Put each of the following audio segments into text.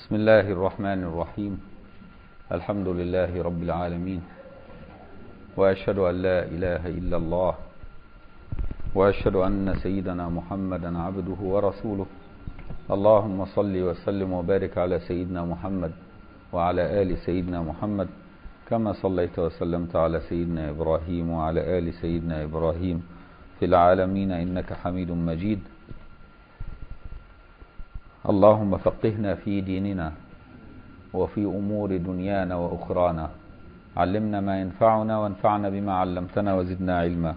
بسم الله الرحمن الرحيم. الحمد لله رب العالمين، وأشهد أن لا إله إلا الله، وأشهد أن سيدنا محمدا عبده ورسوله. اللهم صل وسلم وبارك على سيدنا محمد وعلى آل سيدنا محمد، كما صليت وسلمت على سيدنا إبراهيم وعلى آل سيدنا إبراهيم في العالمين إنك حميد مجيد. اللهم فقهنا في ديننا وفي أمور دنيانا وأخرانا، علمنا ما ينفعنا وانفعنا بما علمتنا وزدنا علما.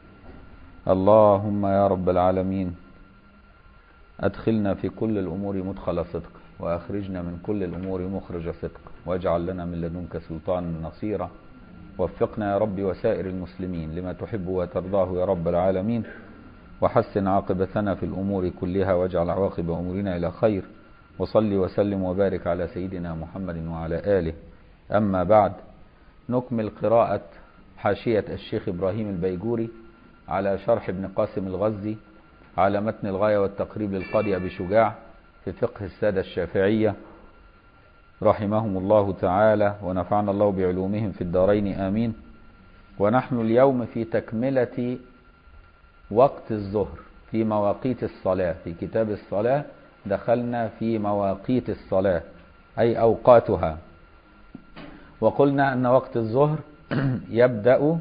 اللهم يا رب العالمين أدخلنا في كل الأمور مدخل صدق، وأخرجنا من كل الأمور مخرج صدق، واجعل لنا من لدنك سلطانا نصيرا. وفقنا يا رب وسائر المسلمين لما تحب وترضاه يا رب العالمين، وحسن عاقبتنا في الأمور كلها، واجعل عواقب أمورنا إلى خير. وصل وسلم وبارك على سيدنا محمد وعلى آله. أما بعد، نكمل قراءة حاشية الشيخ إبراهيم البيجوري على شرح ابن قاسم الغزي على متن الغاية والتقريب للقاضي أبي شجاع في فقه السادة الشافعية رحمهم الله تعالى، ونفعنا الله بعلومهم في الدارين آمين. ونحن اليوم في تكملة وقت الظهر في مواقيت الصلاة. في كتاب الصلاة دخلنا في مواقيت الصلاة أي أوقاتها، وقلنا أن وقت الظهر يبدأ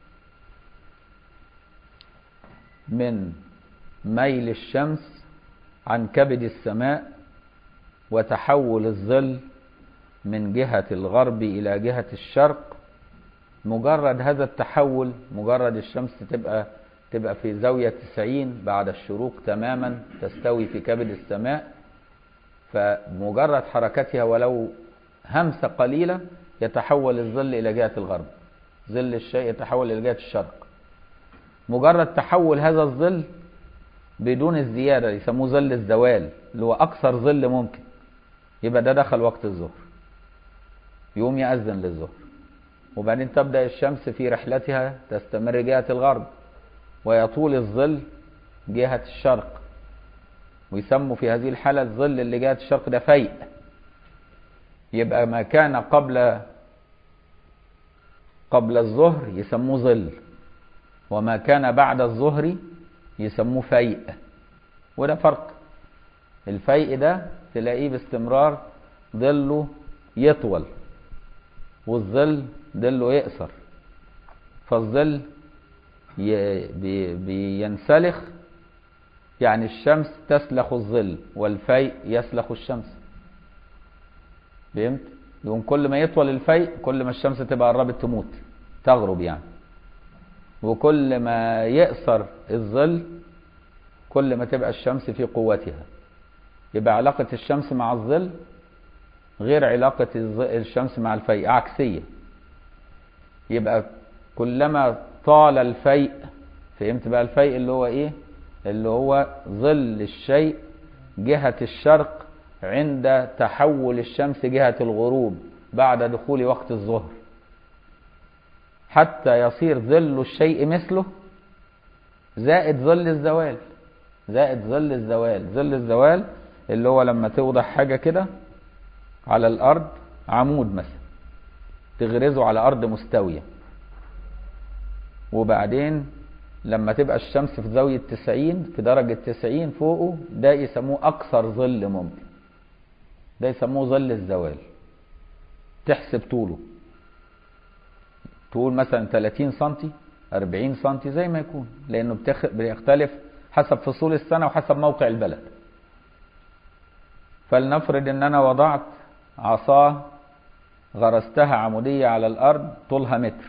من ميل الشمس عن كبد السماء وتحول الظل من جهة الغرب إلى جهة الشرق. مجرد هذا التحول، مجرد الشمس تبقى في زاوية 90 بعد الشروق تماما، تستوي في كبد السماء، فمجرد حركتها ولو همسة قليلة يتحول الظل إلى جهة الغرب، ظل الشيء يتحول إلى جهة الشرق. مجرد تحول هذا الظل بدون الزيادة يسموه ظل الزوال، اللي هو أقصر ظل ممكن، يبقى ده دخل وقت الظهر، يقوم يأذن للظهر. وبعدين تبدأ الشمس في رحلتها تستمر جهة الغرب، ويطول الظل جهة الشرق، ويسموا في هذه الحالة الظل اللي جهة الشرق ده فيء. يبقى ما كان قبل الظهر يسموه ظل، وما كان بعد الظهر يسموه فيء. وده فرق. الفيء ده تلاقيه باستمرار ظله يطول، والظل ظله يقصر، فالظل بينسلخ، يعني الشمس تسلخ الظل والفيء يسلخ الشمس. فهمت؟ يقوم كل ما يطول الفيء كل ما الشمس تبقى قربت تموت تغرب يعني، وكل ما يقصر الظل كل ما تبقى الشمس في قوتها. يبقى علاقة الشمس مع الظل غير علاقة الشمس مع الفيء، عكسية. يبقى كلما طال الفيء، فهمت بقى الفيء اللي هو ايه؟ اللي هو ظل الشيء جهة الشرق عند تحول الشمس جهة الغروب بعد دخول وقت الظهر، حتى يصير ظل الشيء مثله زائد ظل الزوال. زائد ظل الزوال. ظل الزوال اللي هو لما توضع حاجة كده على الأرض، عمود مثلا، تغرزه على أرض مستوية، وبعدين لما تبقى الشمس في زاوية 90 في درجة 90 فوقه، ده يسموه أقصر ظل ممكن، ده يسموه ظل الزوال. تحسب طوله، تقول مثلا 30 سنتي 40 سنتي زي ما يكون، لأنه بيختلف حسب فصول السنة وحسب موقع البلد. فلنفرض أن أنا وضعت عصا غرستها عمودية على الأرض طولها متر،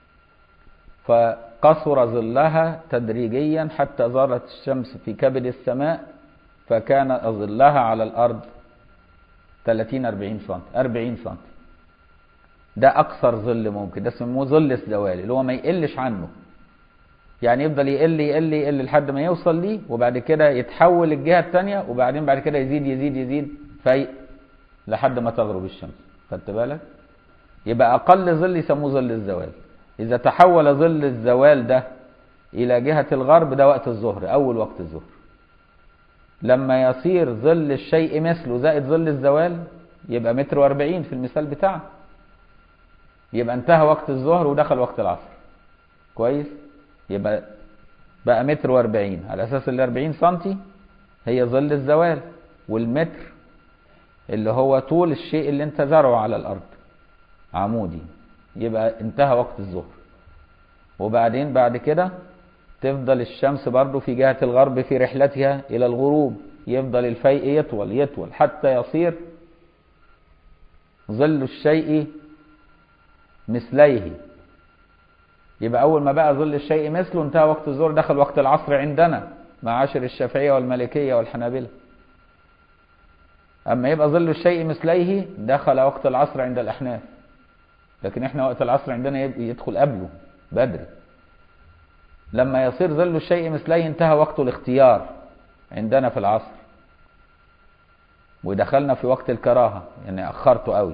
فقصر ظلها تدريجيا حتى ظهرت الشمس في كبد السماء، فكان ظلها على الأرض 30-40 سم 40 سم. ده أقصر ظل ممكن، ده اسمه ظل الزوال، اللي هو ما يقلش عنه، يعني يفضل يقل يقل يقل لحد ما يوصل ليه، وبعد كده يتحول الجهة الثانية، وبعدين بعد كده يزيد يزيد يزيد فيء لحد ما تغرب الشمس. خدت بالك؟ يبقى أقل ظل يسموه ظل الزوال. إذا تحول ظل الزوال ده إلى جهة الغرب، ده وقت الظهر، أول وقت الظهر. لما يصير ظل الشيء مثله زائد ظل الزوال، يبقى متر و40 في المثال بتاعنا، يبقى انتهى وقت الظهر ودخل وقت العصر. كويس، يبقى بقى متر و40 على اساس ال 40 سنتي هي ظل الزوال، والمتر اللي هو طول الشيء اللي انت زرعه على الارض عمودي، يبقى انتهى وقت الظهر. وبعدين بعد كده تفضل الشمس برضو في جهة الغرب في رحلتها الى الغروب، يفضل الفيء يطول يطول حتى يصير ظل الشيء مثليه. يبقى اول ما بقى ظل الشيء مثله انتهى وقت الظهر، دخل وقت العصر عندنا معاشر الشافعية والمالكية والحنابلة. اما يبقى ظل الشيء مثليه دخل وقت العصر عند الاحناف، لكن احنا وقت العصر عندنا يدخل قبله بدري. لما يصير ظل الشيء مثليه انتهى وقت الاختيار عندنا في العصر، ودخلنا في وقت الكراهة، يعني اخرته قوي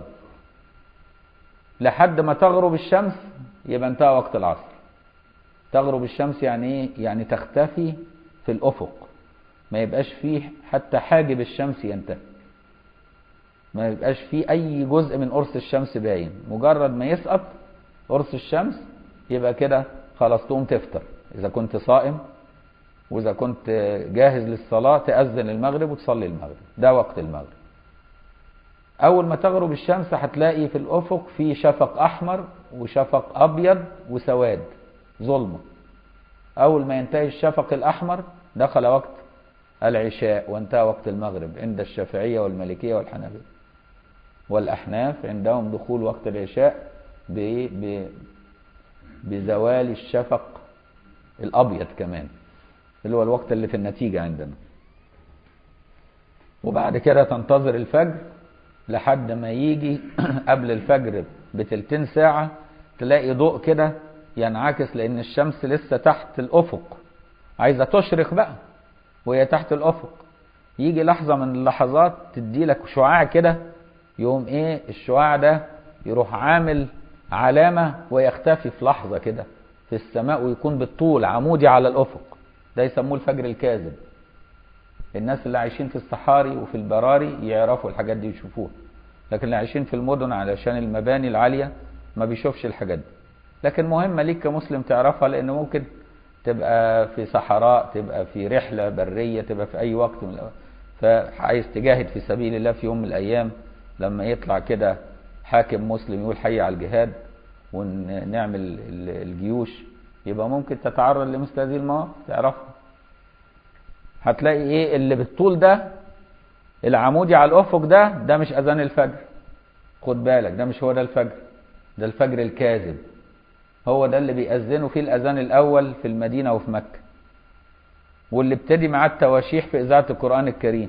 لحد ما تغرب الشمس، يبقى انتهى وقت العصر. تغرب الشمس يعني ايه؟ يعني تختفي في الافق، ما يبقاش فيه حتى حاجب الشمس ينتهي، ما يبقاش فيه اي جزء من قرص الشمس باين. مجرد ما يسقط قرص الشمس يبقى كده خلاص تقوم تفطر اذا كنت صائم، واذا كنت جاهز للصلاة تأذن المغرب وتصلي المغرب. ده وقت المغرب. اول ما تغرب الشمس هتلاقي في الافق في شفق احمر وشفق ابيض وسواد ظلمة. اول ما ينتهي الشفق الاحمر دخل وقت العشاء وانتهى وقت المغرب عند الشافعية والمالكية والحنابلة. والاحناف عندهم دخول وقت العشاء بزوال الشفق الابيض كمان، اللي هو الوقت اللي في النتيجة عندنا. وبعد كده تنتظر الفجر لحد ما يجي قبل الفجر بتلتين ساعة تلاقي ضوء كده ينعكس، لان الشمس لسه تحت الافق عايزة تشرق بقى وهي تحت الافق. يجي لحظة من اللحظات تدي لك شعاع كده، يوم ايه الشعاع ده يروح عامل علامة ويختفي في لحظة كده في السماء، ويكون بالطول عمودي على الافق. ده يسموه الفجر الكاذب. الناس اللي عايشين في الصحاري وفي البراري يعرفوا الحاجات دي ويشوفوها، لكن اللي عايشين في المدن علشان المباني العالية ما بيشوفش الحاجات دي. لكن مهمة ليك كمسلم تعرفها، لأنه ممكن تبقى في صحراء، تبقى في رحلة برية، تبقى في أي وقت من الأوقات، فعايز تجاهد في سبيل الله في يوم من الأيام، لما يطلع كده حاكم مسلم يقول حي على الجهاد ونعمل الجيوش، يبقى ممكن تتعرض لمثل هذه المواقف تعرفها. هتلاقي ايه اللي بالطول ده العمودي على الافق ده مش اذان الفجر، خد بالك، ده مش هو ده الفجر، ده الفجر الكاذب. هو ده اللي بيأذنوا فيه الاذان الاول في المدينة وفي مكة، واللي ابتدي معاه التواشيح في اذاعة القرآن الكريم.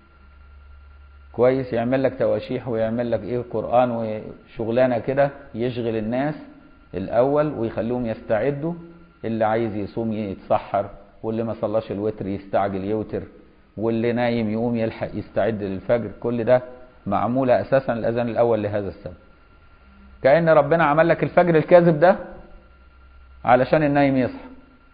كويس، يعمل لك تواشيح ويعمل لك ايه قرآن وشغلانة كده، يشغل الناس الاول ويخليهم يستعدوا، اللي عايز يصوم يتسحر، واللي ما صلاش الوتر يستعجل يوتر، واللي نايم يقوم يلحق يستعد للفجر. كل ده معمولة اساسا الاذان الاول لهذا السبب. كأن ربنا عمل لك الفجر الكاذب ده علشان النايم يصحى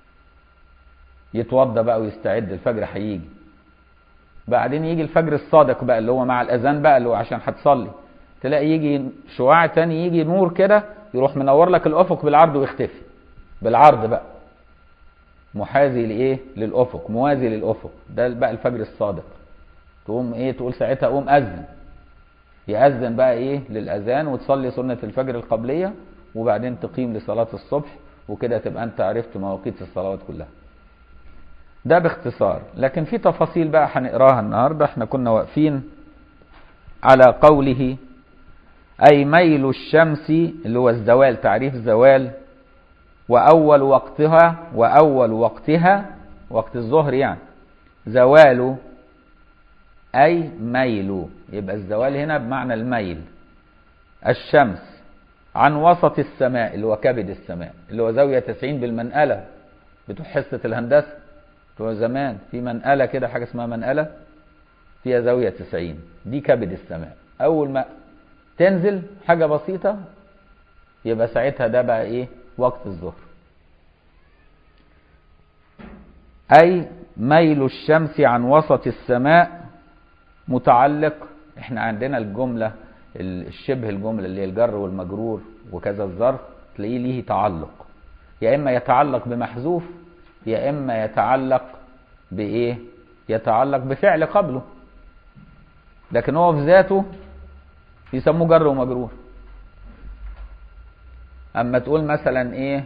يتوضى بقى ويستعد، الفجر هيجي. بعدين يجي الفجر الصادق بقى اللي هو مع الاذان بقى، اللي هو عشان هتصلي، تلاقي يجي شعاع تاني، يجي نور كده يروح منور لك الافق بالعرض ويختفي بالعرض بقى، محاذي لايه؟ للافق، موازي للافق. ده بقى الفجر الصادق. تقوم ايه؟ تقول ساعتها قوم اذن، يأذن بقى ايه للاذان، وتصلي سنة الفجر القبلية، وبعدين تقيم لصلاة الصبح، وكده تبقى انت عرفت مواقيت الصلوات كلها. ده باختصار، لكن في تفاصيل بقى هنقراها النهارده. احنا كنا واقفين على قوله اي ميل الشمس اللي هو الزوال، تعريف الزوال، واول وقتها وقت الظهر يعني زوال اي ميل، يبقى الزوال هنا بمعنى الميل. الشمس عن وسط السماء اللي هو كبد السماء، اللي هو زاوية 90 بالمنقلة بتوع حصة الهندسة. بتوع زمان في منقلة كده، حاجة اسمها منقلة فيها زاوية 90، دي كبد السماء. أول ما تنزل حاجة بسيطة يبقى ساعتها ده بقى إيه؟ وقت الظهر. أي ميل الشمس عن وسط السماء متعلق احنا عندنا الجملة الشبه الجملة اللي هي الجر والمجرور وكذا الظرف تلاقيه ليه تعلق، يا اما يتعلق بمحذوف يا اما يتعلق بايه، يتعلق بفعل قبله، لكن هو في ذاته يسموه جر ومجرور. اما تقول مثلا ايه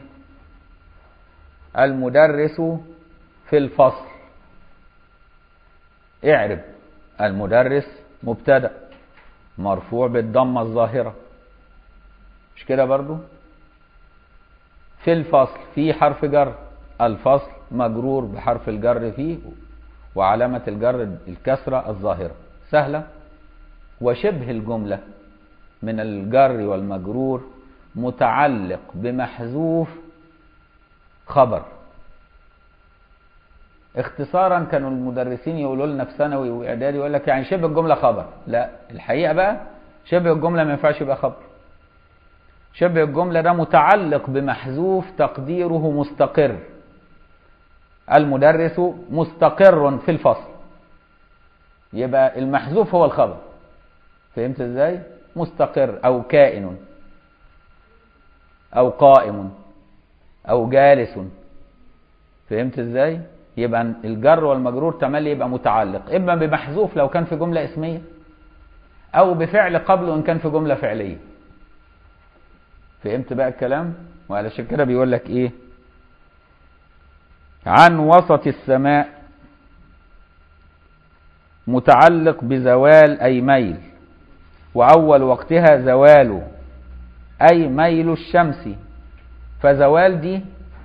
المدرس في الفصل، اعرب المدرس مبتدأ مرفوع بالضمة الظاهرة، مش كده برضو؟ في الفصل في حرف جر، الفصل مجرور بحرف الجر فيه وعلامة الجر الكسرة الظاهرة، سهلة. وشبه الجملة من الجر والمجرور متعلق بمحذوف خبر. اختصارا كانوا المدرسين يقولوا لنا في ثانوي واعدادي يقول لك يعني شبه الجملة خبر، لا الحقيقة بقى شبه الجملة ما ينفعش يبقى خبر. شبه الجملة ده متعلق بمحذوف تقديره مستقر، المدرس مستقر في الفصل، يبقى المحذوف هو الخبر. فهمت ازاي؟ مستقر او كائن او قائم او جالس. فهمت ازاي؟ يبقى الجر والمجرور تملي يبقى متعلق اما بمحذوف لو كان في جملة اسمية او بفعل قبله ان كان في جملة فعلية. فهمت بقى الكلام؟ وعلشان كده بيقول لك ايه عن وسط السماء متعلق بزوال اي ميل، واول وقتها زوال اي ميل الشمس. فزوال دي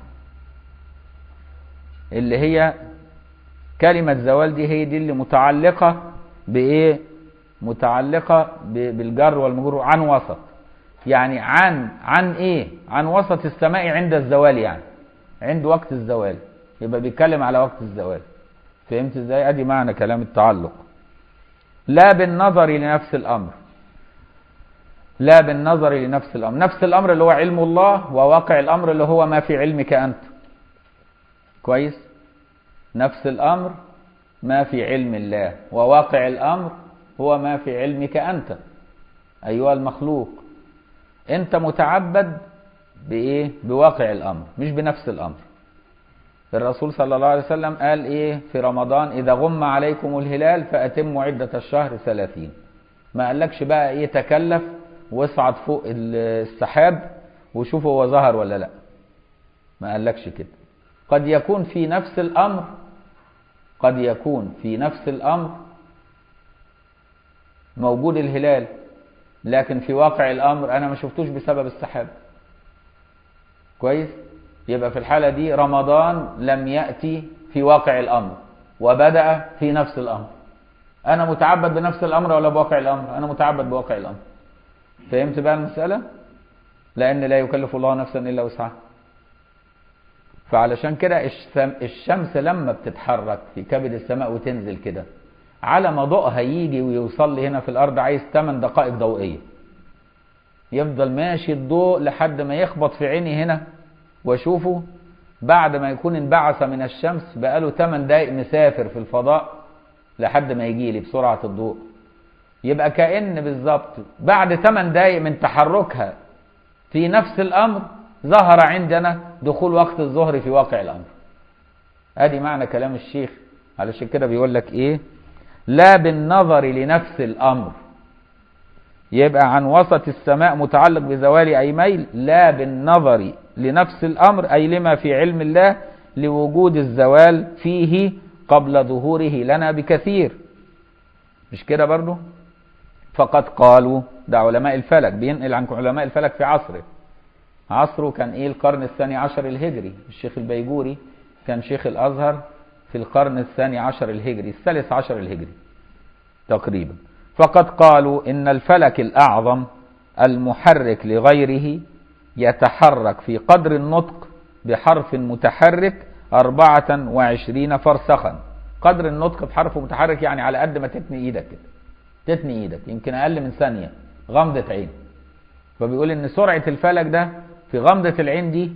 اللي هي كلمة زوال دي هي دي اللي متعلقة بايه، متعلقة بالجر والمجرور عن وسط، يعني عن ايه، عن وسط السماء عند الزوال، يعني عند وقت الزوال، يبقى بيتكلم على وقت الزوال. فهمت ازاي؟ ادي معنى كلام التعلق. لا بالنظر لنفس الامر، لا بالنظر لنفس الامر، نفس الامر اللي هو علم الله، وواقع الامر اللي هو ما في علمك انت. كويس؟ نفس الامر ما في علم الله، وواقع الامر هو ما في علمك انت ايها المخلوق. انت متعبد بايه؟ بواقع الامر مش بنفس الامر. الرسول صلى الله عليه وسلم قال ايه في رمضان؟ اذا غم عليكم الهلال فاتموا عدة الشهر 30. ما قالكش بقى ايه تكلف واصعد فوق السحاب وشوف هو ظهر ولا لا، ما قالكش كده. قد يكون في نفس الامر، قد يكون في نفس الامر موجود الهلال، لكن في واقع الامر انا ما شفتوش بسبب السحاب. كويس؟ يبقى في الحالة دي رمضان لم يأتي في واقع الامر وبدأ في نفس الامر. انا متعبد بنفس الامر ولا بواقع الامر؟ انا متعبد بواقع الامر. فهمت بقى المسألة؟ لان لا يكلف الله نفسا الا وسعها. فعلشان كده الشمس لما بتتحرك في كبد السماء وتنزل كده، على ما ضوءها يجي ويوصل لي هنا في الارض عايز 8 دقائق ضوئية. يفضل ماشي الضوء لحد ما يخبط في عيني هنا واشوفه، بعد ما يكون انبعث من الشمس بقاله 8 دقائق مسافر في الفضاء لحد ما يجي لي بسرعة الضوء. يبقى كأن بالظبط بعد 8 دقائق من تحركها في نفس الامر ظهر عندنا دخول وقت الظهر في واقع الامر. ادي معنى كلام الشيخ. علشان كده بيقول لك ايه لا بالنظر لنفس الامر، يبقى عن وسط السماء متعلق بزوال اي ميل، لا بالنظر لنفس الامر اي لما في علم الله لوجود الزوال فيه قبل ظهوره لنا بكثير. مش كده برضو؟ فقد قالوا، ده علماء الفلك بينقل عن علماء الفلك في عصره كان ايه القرن الثاني عشر الهجري. الشيخ البيجوري كان شيخ الازهر في القرن الثاني عشر الهجري، الثالث عشر الهجري تقريبا. فقد قالوا ان الفلك الاعظم المحرك لغيره يتحرك في قدر النطق بحرف متحرك 24 فرسخا. قدر النطق بحرف متحرك يعني على قد ما تتني ايدك كده، تتني ايدك يمكن اقل من ثانية، غمضة عين. فبيقول ان سرعة الفلك ده في غمضة العين دي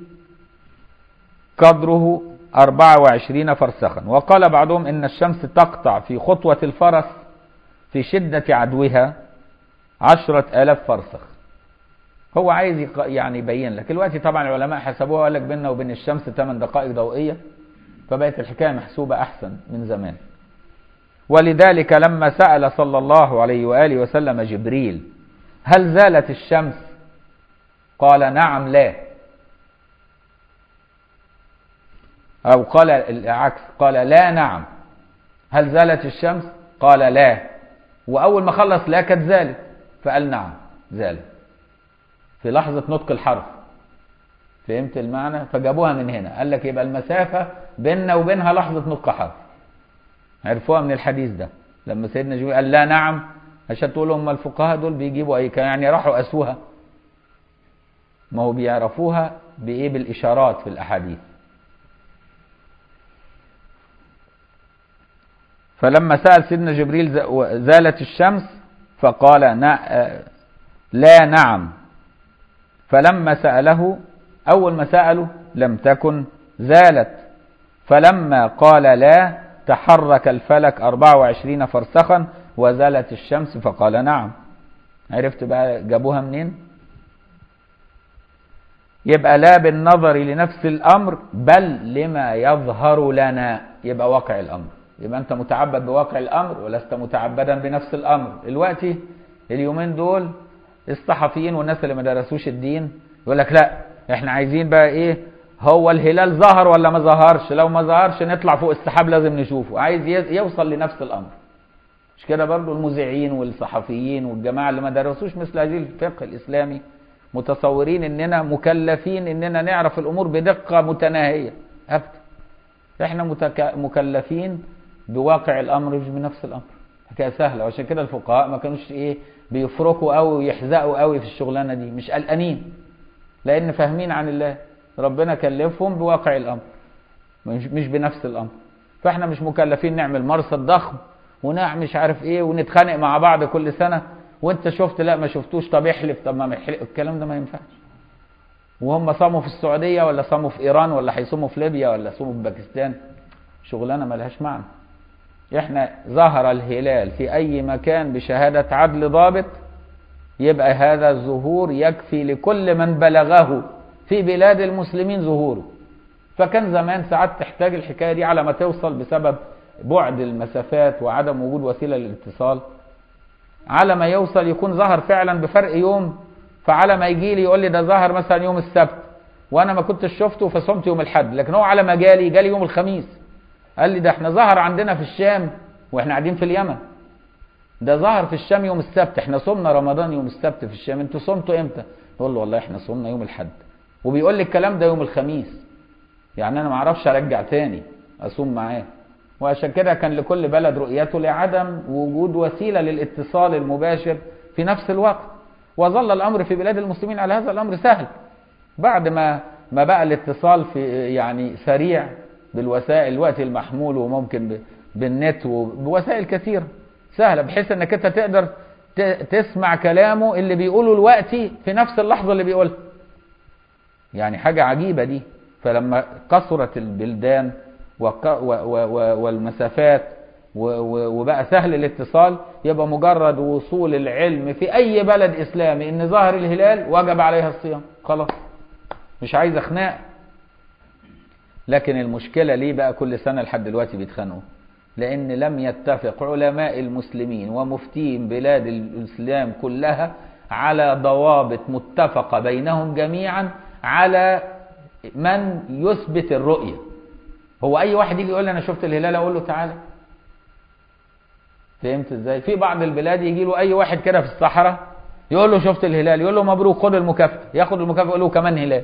قدره 24 فرسخا. وقال بعضهم ان الشمس تقطع في خطوة الفرس في شدة عدوها 10,000 فرسخ. هو عايز يعني يبين لك. دلوقتي طبعا العلماء حسبوها وقال لك بيننا وبين الشمس 8 دقائق ضوئية، فبقت الحكاية محسوبة أحسن من زمان. ولذلك لما سأل صلى الله عليه وآله وسلم جبريل هل زالت الشمس؟ قال نعم لا، أو قال العكس، قال لا نعم. هل زالت الشمس؟ قال لا. وأول ما خلص لا كانت زالت، فقال نعم زالت في لحظة نطق الحرف. فهمت المعنى؟ فجابوها من هنا، قال لك يبقى المسافة بيننا وبينها لحظة نطق حرف. عرفوها من الحديث ده لما سيدنا جبريل قال لا نعم، عشان تقول هم الفقهاء دول بيجيبوا أي يعني راحوا قاسوها. ما هو بيعرفوها بإيه؟ بالإشارات في الأحاديث. فلما سأل سيدنا جبريل زالت الشمس فقال لا نعم. فلما سأله أول ما سأله لم تكن زالت، فلما قال لا تحرك الفلك 24 فرسخا وزالت الشمس فقال نعم. عرفت بقى جابوها منين؟ يبقى لا بالنظر لنفس الأمر بل لما يظهر لنا، يبقى واقع الأمر. يبقى أنت متعبد بواقع الأمر ولست متعبدا بنفس الأمر. دلوقتي اليومين دول الصحفيين والناس اللي ما درسوش الدين يقول لك لا احنا عايزين بقى ايه، هو الهلال ظهر ولا ما ظهرش؟ لو ما ظهرش نطلع فوق السحاب لازم نشوفه. عايز يوصل لنفس الأمر. مش كده برضو المذيعين والصحفيين والجماعة اللي ما درسوش مثل هذه الفقه الإسلامي متصورين اننا مكلفين اننا نعرف الامور بدقة متناهية. ابدا، احنا مكلفين بواقع الامر مش بنفس الامر. حكاية سهلة. وعشان كده الفقهاء ما كانوش ايه بيفرقوا قوي ويحزقوا قوي في الشغلانة دي، مش قلقانين، لان فاهمين عن الله. ربنا كلفهم بواقع الامر مش بنفس الامر. فاحنا مش مكلفين نعمل مرصد ضخم ونعمل مش عارف ايه ونتخانق مع بعض كل سنة وانت شفت لا ما شفتوش، طب احلف، طب ما احلف. الكلام ده ما ينفعش. وهم صاموا في السعودية ولا صاموا في ايران ولا هيصوموا في ليبيا ولا صاموا في باكستان، شغلانة ما لهاش معنى. احنا ظهر الهلال في اي مكان بشهادة عدل ضابط، يبقى هذا الظهور يكفي لكل من بلغه في بلاد المسلمين ظهوره. فكان زمان ساعات تحتاج الحكاية دي على ما توصل بسبب بعد المسافات وعدم وجود وسيلة للاتصال، على ما يوصل يكون ظهر فعلا بفرق يوم. فعلى ما يجي لي يقول لي ده ظهر مثلا يوم السبت وانا ما كنتش شفته فصمت يوم الحد، لكن هو على ما جالي يوم الخميس قال لي ده احنا ظهر عندنا في الشام واحنا قاعدين في اليمن، ده ظهر في الشام يوم السبت، احنا صمنا رمضان يوم السبت في الشام، انتوا صمتوا امتى؟ يقول له والله احنا صمنا يوم الحد، وبيقول لي الكلام ده يوم الخميس. يعني انا ما اعرفش ارجع تاني اصوم معاه. وعشان كده كان لكل بلد رؤيته لعدم وجود وسيلة للاتصال المباشر في نفس الوقت. وظل الأمر في بلاد المسلمين على هذا الأمر سهل بعد ما بقى الاتصال في يعني سريع بالوسائل الوقت المحمول، وممكن بالنت وبوسائل كثيرة سهلة، بحيث انك انت تقدر تسمع كلامه اللي بيقوله الوقتي في نفس اللحظة اللي بيقولها. يعني حاجة عجيبة دي. فلما كثرت البلدان والمسافات وبقى سهل الاتصال، يبقى مجرد وصول العلم في اي بلد اسلامي ان ظهر الهلال وجب عليها الصيام، خلاص مش عايز خناق. لكن المشكلة ليه بقى كل سنة لحد دلوقتي بيتخانقوا؟ لان لم يتفق علماء المسلمين ومفتين بلاد الاسلام كلها على ضوابط متفقة بينهم جميعا على من يثبت الرؤية. هو اي واحد يجي يقول لي انا شفت الهلال اقول له تعالى. فهمت ازاي؟ في بعض البلاد يجي له اي واحد كده في الصحراء يقول له شفت الهلال، يقول له مبروك خد المكافأة، ياخد المكافأة يقول له كمان هلال.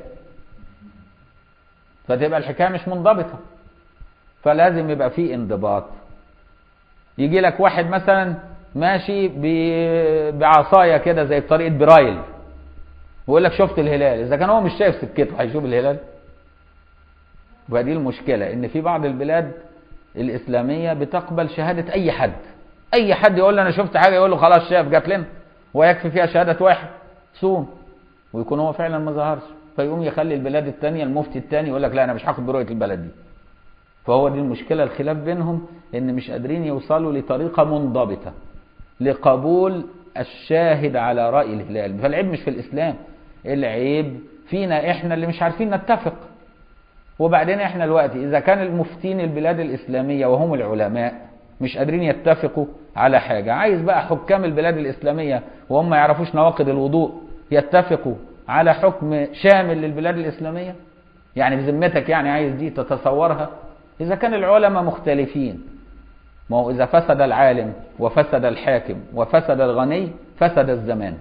فتبقى الحكاية مش منضبطة. فلازم يبقى في انضباط. يجي لك واحد مثلا ماشي بعصاية كده زي بطريقة برايل ويقول لك شفت الهلال، اذا كان هو مش شايف سكته هيشوف الهلال؟ ودي المشكلة، ان في بعض البلاد الاسلامية بتقبل شهادة اي حد. اي حد يقول له انا شفت حاجة يقول له خلاص شاف جات لنا، ويكفي فيها شهادة واحد صوم، ويكون هو فعلا ما ظهرش. فيقوم يخلي البلاد التانية المفتي التاني يقول لك لا انا مش هاخد برؤية البلد دي. فهو دي المشكلة، الخلاف بينهم ان مش قادرين يوصلوا لطريقة منضبطة. لقبول الشاهد على رأي الهلال. فالعيب مش في الإسلام، العيب فينا إحنا اللي مش عارفين نتفق. وبعدين إحنا دلوقتي إذا كان المفتين البلاد الإسلامية وهم العلماء مش قادرين يتفقوا على حاجة، عايز بقى حكام البلاد الإسلامية وهم ما يعرفوش نواقض الوضوء يتفقوا على حكم شامل للبلاد الإسلامية؟ يعني بذمتك يعني عايز دي تتصورها؟ إذا كان العلماء مختلفين، ما هو إذا فسد العالم وفسد الحاكم وفسد الغني فسد الزمان.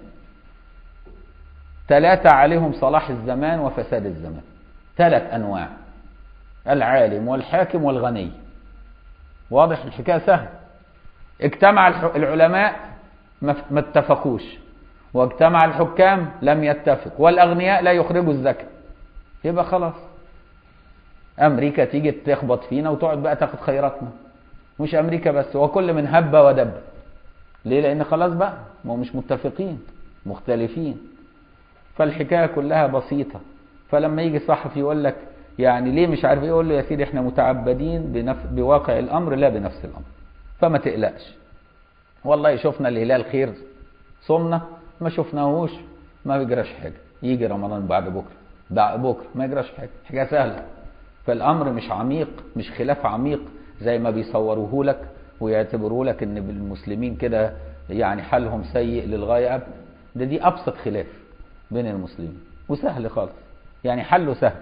3 عليهم صلاح الزمان وفساد الزمان، 3 أنواع: العالم والحاكم والغني. واضح؟ الحكاية سهل. اجتمع العلماء ما اتفقوش، واجتمع الحكام لم يتفق، والأغنياء لا يخرجوا الزكاة، يبقى خلاص أمريكا تيجي تخبط فينا وتقعد بقى تاخد خيراتنا. مش أمريكا بس، وكل من هب ودب. ليه؟ لأن خلاص بقى ما هم مش متفقين، مختلفين. فالحكاية كلها بسيطة. فلما يجي صحفي يقول لك يعني ليه مش عارف ايه، يقول له يا سيدي احنا متعبدين بواقع الأمر لا بنفس الأمر، فما تقلقش. والله شفنا الهلال خير صمنا، ما شفناهوش ما بيجراش حاجة، يجي رمضان بعد بكرة ما يجراش حاجة. حاجة سهلة. فالأمر مش عميق، مش خلاف عميق زي ما بيصوروه لك ويعتبروه لك ان المسلمين كده يعني حالهم سيء للغاية. دي أبسط خلاف بين المسلمين وسهل خالص، يعني حله سهل.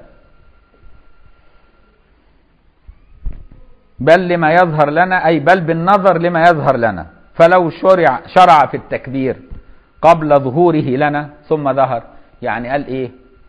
بل لما يظهر لنا، أي بل بالنظر لما يظهر لنا. فلو شرع في التكبير قبل ظهوره لنا ثم ظهر، يعني قال ايه؟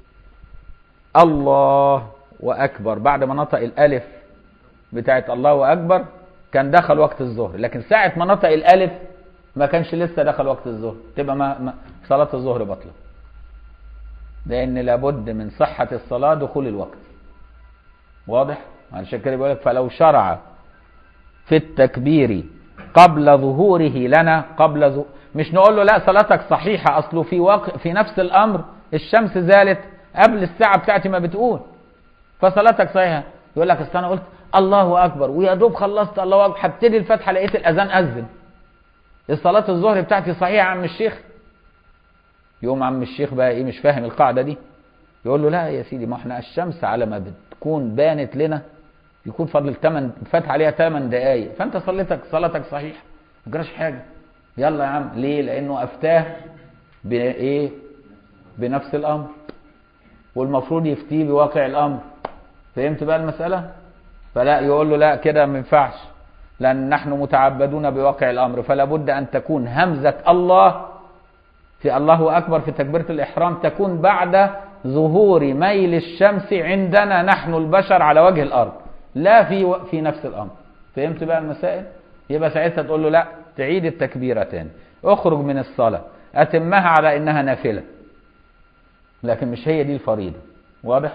الله وأكبر بعد ما نطق الألف بتاعت الله أكبر كان دخل وقت الظهر، لكن ساعة ما نطق الألف ما كانش لسه دخل وقت الظهر، تبقى ما صلاة الظهر بطلة، لأن لابد من صحة الصلاة دخول الوقت. واضح؟ عشان كده بيقول لك فلو شرع في التكبير قبل ظهوره لنا مش نقول له لا صلاتك صحيحة، أصله في نفس الأمر الشمس زالت قبل الساعة بتاعتي ما بتقول فصلاتك صحيحة. يقول لك أصل أنا قلت الله أكبر ويا دوب خلصت الله أكبر هبتدي الفتحة لقيت الأذان أذن، الصلاة الظهر بتاعتي صحيحة يا عم الشيخ. يقوم عم الشيخ بقى إيه مش فاهم القاعدة دي، يقول له لا يا سيدي ما احنا الشمس على ما بتكون بانت لنا يكون فضل فات عليها 8 دقايق، فانت صلاتك صحيحه ما جراش حاجه. يلا يا عم. ليه؟ لانه افتاه بايه؟ بنفس الامر، والمفروض يفتيه بواقع الامر. فهمت بقى المساله؟ فلا يقول له لا كده ما ينفعش، لان نحن متعبدون بواقع الامر، فلا بد ان تكون همزه الله في الله اكبر في تكبيره الاحرام تكون بعد ظهور ميل الشمس عندنا نحن البشر على وجه الارض، لا في نفس الامر. فهمت بقى المسائل؟ يبقى ساعتها تقول له لا تعيد التكبيره تاني، اخرج من الصلاه، اتمها على انها نافله، لكن مش هي دي الفريضه. واضح؟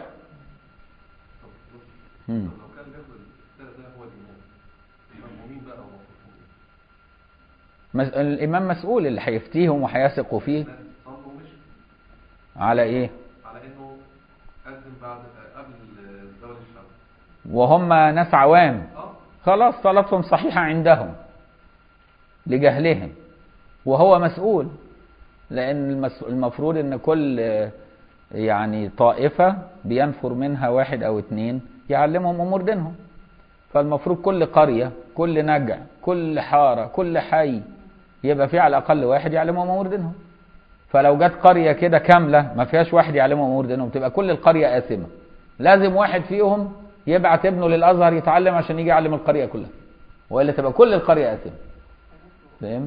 لو كان بياخد السنه ده هو الامام مين بقى هو؟ الامام مسؤول اللي هيفتيهم وهيثقوا فيه. على ايه؟ على انه اذن قبل زوال الشمس وهم ناس عوام، خلاص صلاتهم صحيحة عندهم لجهلهم، وهو مسؤول، لأن المفروض أن كل يعني طائفة بينفر منها 1 أو 2 يعلمهم أمور دينهم. فالمفروض كل قرية، كل نجع، كل حارة، كل حي يبقى فيه على الأقل 1 يعلمهم أمور دينهم. فلو جت قرية كده كاملة ما فيهاش 1 يعلمهم أمور دينهم تبقى كل القرية آثمة. لازم 1 فيهم يبعت ابنه للأزهر يتعلم عشان يجي يعلم القرية كلها، وإلا تبقى كل القرية آثمة. فهمت؟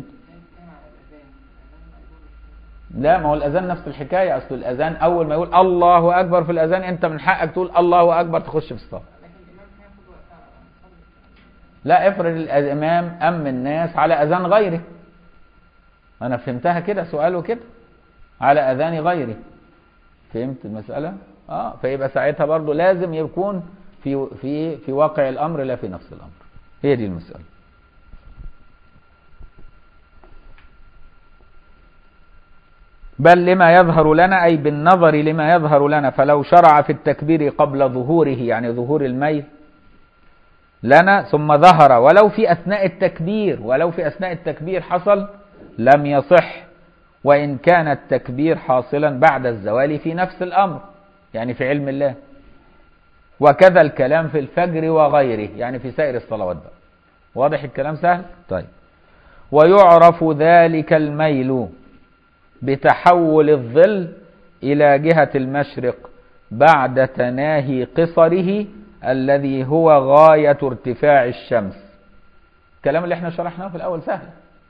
لا ما هو الأذان نفس الحكاية. أصل الأذان أول ما يقول الله أكبر في الأذان أنت من حقك تقول الله أكبر تخش في الصلاة. لا افرض الإمام أم الناس على أذان غيره، أنا فهمتها كده سؤاله كده على أذان غيره. فهمت المسألة؟ فيبقى ساعتها برضو لازم يكون في واقع الأمر لا في نفس الأمر. هي دي المسألة. بل لما يظهر لنا، أي بالنظر لما يظهر لنا. فلو شرع في التكبير قبل ظهوره، يعني ظهور الميل لنا، ثم ظهر ولو في أثناء التكبير، ولو في أثناء التكبير حصل لم يصح، وإن كان التكبير حاصلا بعد الزوال في نفس الأمر، يعني في علم الله. وكذا الكلام في الفجر وغيره، يعني في سائر الصلوات بقى. واضح الكلام سهل؟ طيب. ويعرف ذلك الميل بتحول الظل إلى جهة المشرق بعد تناهي قصره الذي هو غاية ارتفاع الشمس. الكلام اللي احنا شرحناه في الأول سهل.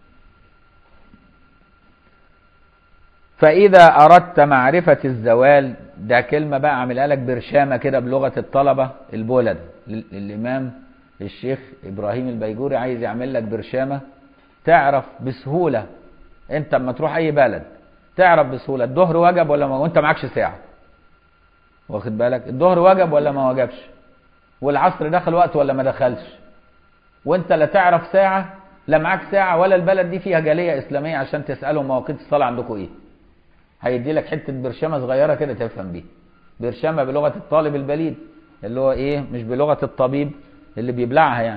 فإذا أردت معرفة الزوال، ده كلمة بقى عاملها لك برشامة كده بلغة الطلبة البولد. الإمام الشيخ إبراهيم البيجوري عايز يعمل لك برشامة تعرف بسهولة. أنت لما تروح أي بلد تعرف بسهولة الظهر وجب ولا ما، وأنت معكش ساعة. واخد بالك؟ الظهر وجب ولا ما وجبش، والعصر دخل وقت ولا ما دخلش، وأنت لا تعرف ساعة، لا معاك ساعة ولا البلد دي فيها جالية إسلامية عشان تسألهم مواقيت الصلاة عندكم إيه. هيدي لك حتة برشامة صغيرة كده تفهم بيها. برشامة بلغة الطالب البليد، اللي هو إيه، مش بلغة الطبيب اللي بيبلعها يعني.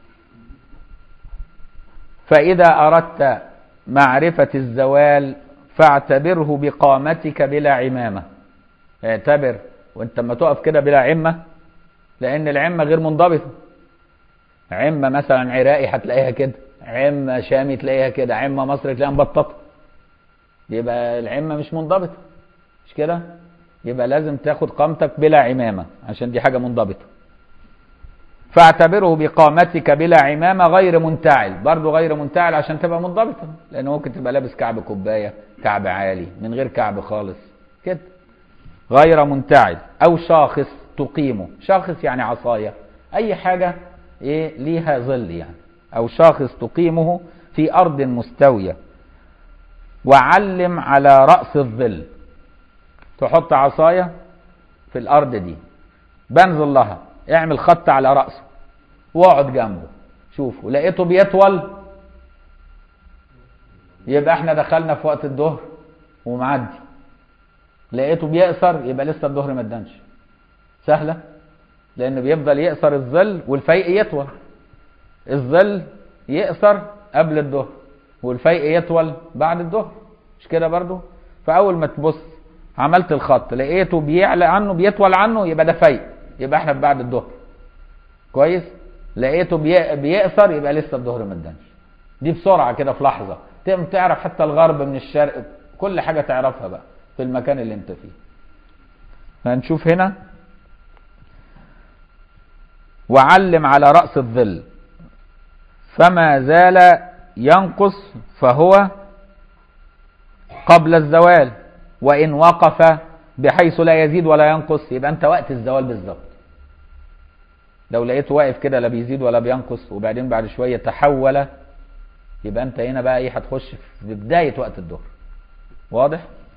فإذا أردت معرفة الزوال فاعتبره بقامتك بلا عمامة. اعتبر وانت لما تقف كده بلا عمة، لأن العمة غير منضبطة. عمة مثلا عراقي هتلاقيها كده، عمة شامي تلاقيها كده، عمة مصري تلاقيها مبططة. يبقى العمة مش منضبطة، مش كده؟ يبقى لازم تاخد قامتك بلا عمامة عشان دي حاجة منضبطة. فاعتبره بقامتك بلا عمامة غير منتعل، برضو غير منتعل عشان تبقى منضبطة، لأن ممكن تبقى لابس كعب كوباية، كعب عالي، من غير كعب خالص كده. غير منتعل. أو شاخص تقيمه، شاخص يعني عصاية، أي حاجة إيه ليها ظل يعني. أو شاخص تقيمه في أرض مستوية، وعلم على رأس الظل. تحط عصاية في الأرض دي، بنزل لها، اعمل خط على رأسه واقعد جنبه، شوفوا لقيته بيطول يبقى احنا دخلنا في وقت الظهر ومعدي. لقيته بيقصر يبقى لسه الظهر ما ادانش. سهلة، لأنه بيفضل يقصر الظل والفيء يطول. الظل يقصر قبل الظهر والفيء يطول بعد الظهر، مش كده برضو؟ فأول ما تبص عملت الخط لقيته بيعلى عنه بيطول عنه يبقى ده فيء، يبقى احنا بعد الظهر. كويس؟ لقيته بيقصر يبقى لسه الظهر ما ادانش. دي بسرعة كده في لحظة تعرف حتى الغرب من الشرق، كل حاجة تعرفها بقى في المكان اللي انت فيه. هنشوف هنا وعلم على رأس الظل فما زال ينقص فهو قبل الزوال، وإن وقف بحيث لا يزيد ولا ينقص يبقى أنت وقت الزوال بالظبط. لو لقيته واقف كده لا بيزيد ولا بينقص وبعدين بعد شوية تحول، يبقى أنت هنا بقى إيه، هتخش في بداية وقت الظهر. واضح؟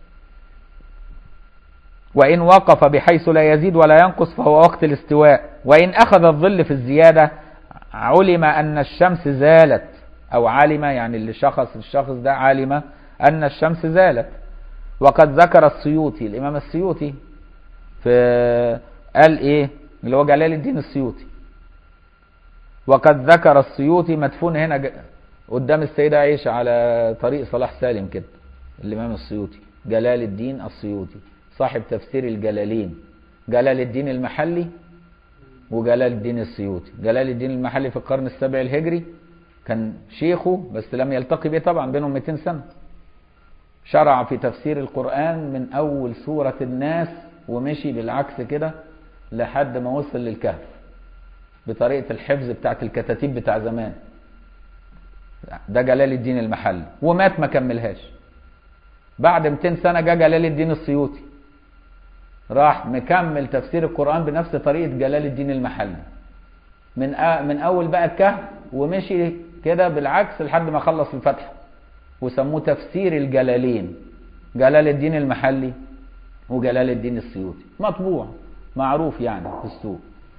وإن وقف بحيث لا يزيد ولا ينقص فهو وقت الاستواء، وإن أخذ الظل في الزيادة علم أن الشمس زالت، أو علم يعني اللي الشخص ده علم أن الشمس زالت. وقد ذكر السيوطي، الإمام السيوطي قال إيه، اللي هو جلال الدين السيوطي. وقد ذكر السيوطي مدفون هنا قدام السيدة عائشة على طريق صلاح سالم كده. الإمام السيوطي جلال الدين السيوطي صاحب تفسير الجلالين، جلال الدين المحلي وجلال الدين السيوطي. جلال الدين المحلي في القرن السابع الهجري، كان شيخه بس لم يلتقي به طبعا، بينهم 200 سنة. شرع في تفسير القرآن من أول سورة الناس ومشي بالعكس كده لحد ما وصل للكهف بطريقة الحفظ بتاعت الكتاتيب بتاع زمان. ده جلال الدين المحلي، ومات ما كملهاش. بعد 200 سنة جاء جلال الدين السيوطي، راح مكمل تفسير القرآن بنفس طريقة جلال الدين المحلي من أول بقى الكهف ومشي كده بالعكس لحد ما خلص الفتح، وسموه تفسير الجلالين، جلال الدين المحلي وجلال الدين السيوطي، مطبوع معروف يعني في السوق.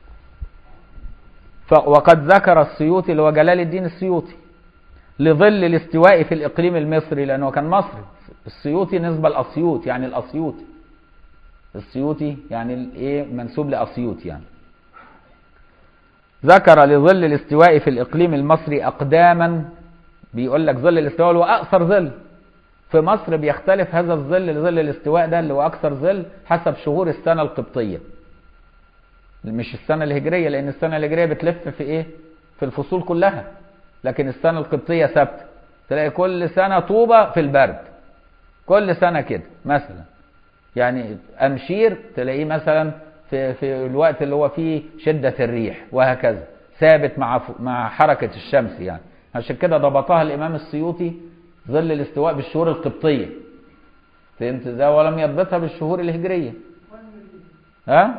وقد ذكر السيوطي اللي هو جلال الدين السيوطي لظل الاستواء في الإقليم المصري، لأنه كان مصري. السيوطي نسبة لأسيوط، يعني الأسيوطي، السيوطي يعني الايه، منسوب لأسيوط يعني. ذكر لظل الاستواء في الإقليم المصري أقداما بيقول لك ظل الاستواء اللي هو اقصر ظل. في مصر بيختلف هذا الظل، ظل الاستواء ده اللي هو اكثر ظل حسب شهور السنه القبطيه، مش السنه الهجريه، لان السنه الهجريه بتلف في ايه؟ في الفصول كلها، لكن السنه القبطيه ثابته. تلاقي كل سنه طوبه في البرد، كل سنه كده مثلا. يعني امشير تلاقيه مثلا في الوقت اللي هو فيه شده الريح، وهكذا ثابت مع حركه الشمس. يعني عشان كده ضبطها الامام السيوطي ظل الاستواء بالشهور القبطيه، فهمت ازاي؟ ولم يضبطها بالشهور الهجريه. ها؟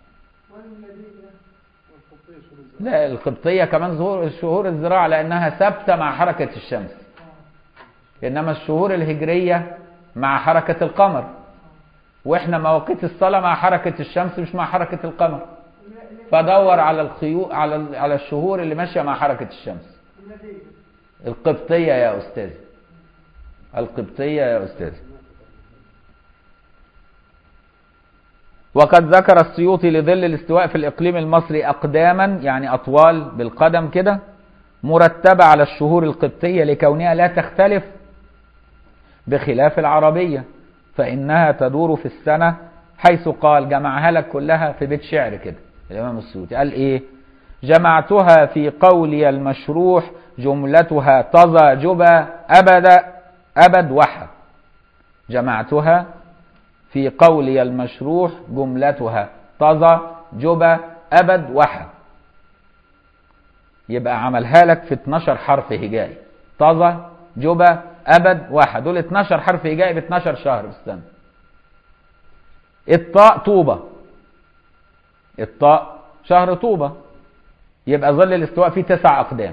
لا، القبطيه كمان شهور الزراعه لانها ثابته مع حركه الشمس، انما الشهور الهجريه مع حركه القمر، واحنا مواقيت الصلاه مع حركه الشمس مش مع حركه القمر. فدور على على الشهور اللي ماشيه مع حركه الشمس. القبطيه يا استاذ، القبطيه يا استاذ. وقد ذكر السيوطي لظل الاستواء في الإقليم المصري أقداما، يعني أطوال بالقدم كده، مرتبة على الشهور القبطية لكونها لا تختلف بخلاف العربية، فإنها تدور في السنة، حيث قال جمعها لك كلها في بيت شعر كده. الإمام السيوطي قال إيه؟ جمعتها في قولي المشروح جملتها طذا جبا أبد وحى. جمعتها في قولي المشروح جملتها طذا جبا أبد وحى. يبقى عملها لك في 12 حرف هجائي، طذا جبا أبد وحى، دول 12 حرف هجائي ب 12 شهر في السنة. الطاء طوبة، الطاء شهر طوبة، يبقى ظل الاستواء فيه 9 أقدام.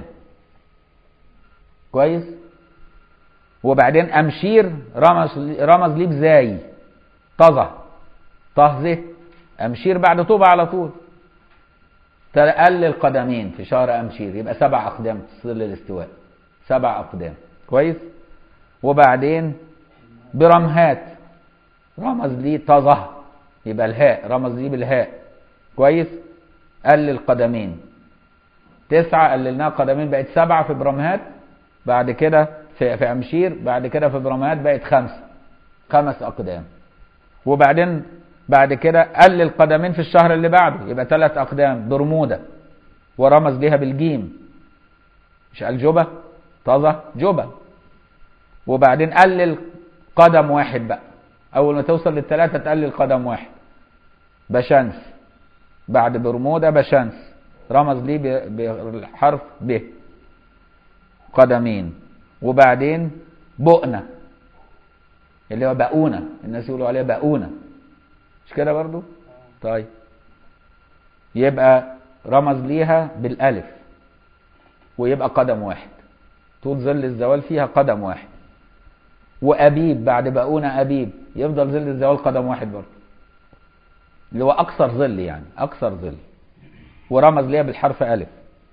كويس؟ وبعدين أمشير رمز ليه بزاي، طذا طهزه، أمشير بعد طوبة على طول. تقلل قدمين في شهر أمشير، يبقى 7 أقدام ظل الاستواء، 7 أقدام. كويس؟ وبعدين برمهات رمز ليه طذه، يبقى الهاء رمز ليه بالهاء. كويس؟ قلل قدمين، 9 قللناها قدمين بقت 7 في برمهات، بعد كده في أمشير، بعد كده في برمهات بقت 5 أقدام. وبعدين بعد كده قلل قدمين في الشهر اللي بعده، يبقى 3 أقدام برمودا، ورمز ليها بالجيم، مش قال جبة طذا جبة. وبعدين قلل قدم واحد بقى، أول ما توصل لل3 تقلل قدم واحد، بشنس، بعد برمودا بشنس، رمز ليه بالحرف ب، قدمين. وبعدين بؤنة اللي هو بقونة، الناس يقولوا عليها بقونة، مش كده برضو؟ طيب، يبقى رمز ليها بالألف، ويبقى قدم واحد، طول ظل الزوال فيها قدم واحد. وأبيب بعد بقونة أبيب، يفضل ظل الزوال قدم واحد برضو، اللي هو أقصر ظل، يعني أقصر ظل، ورمز ليها بالحرف ألف.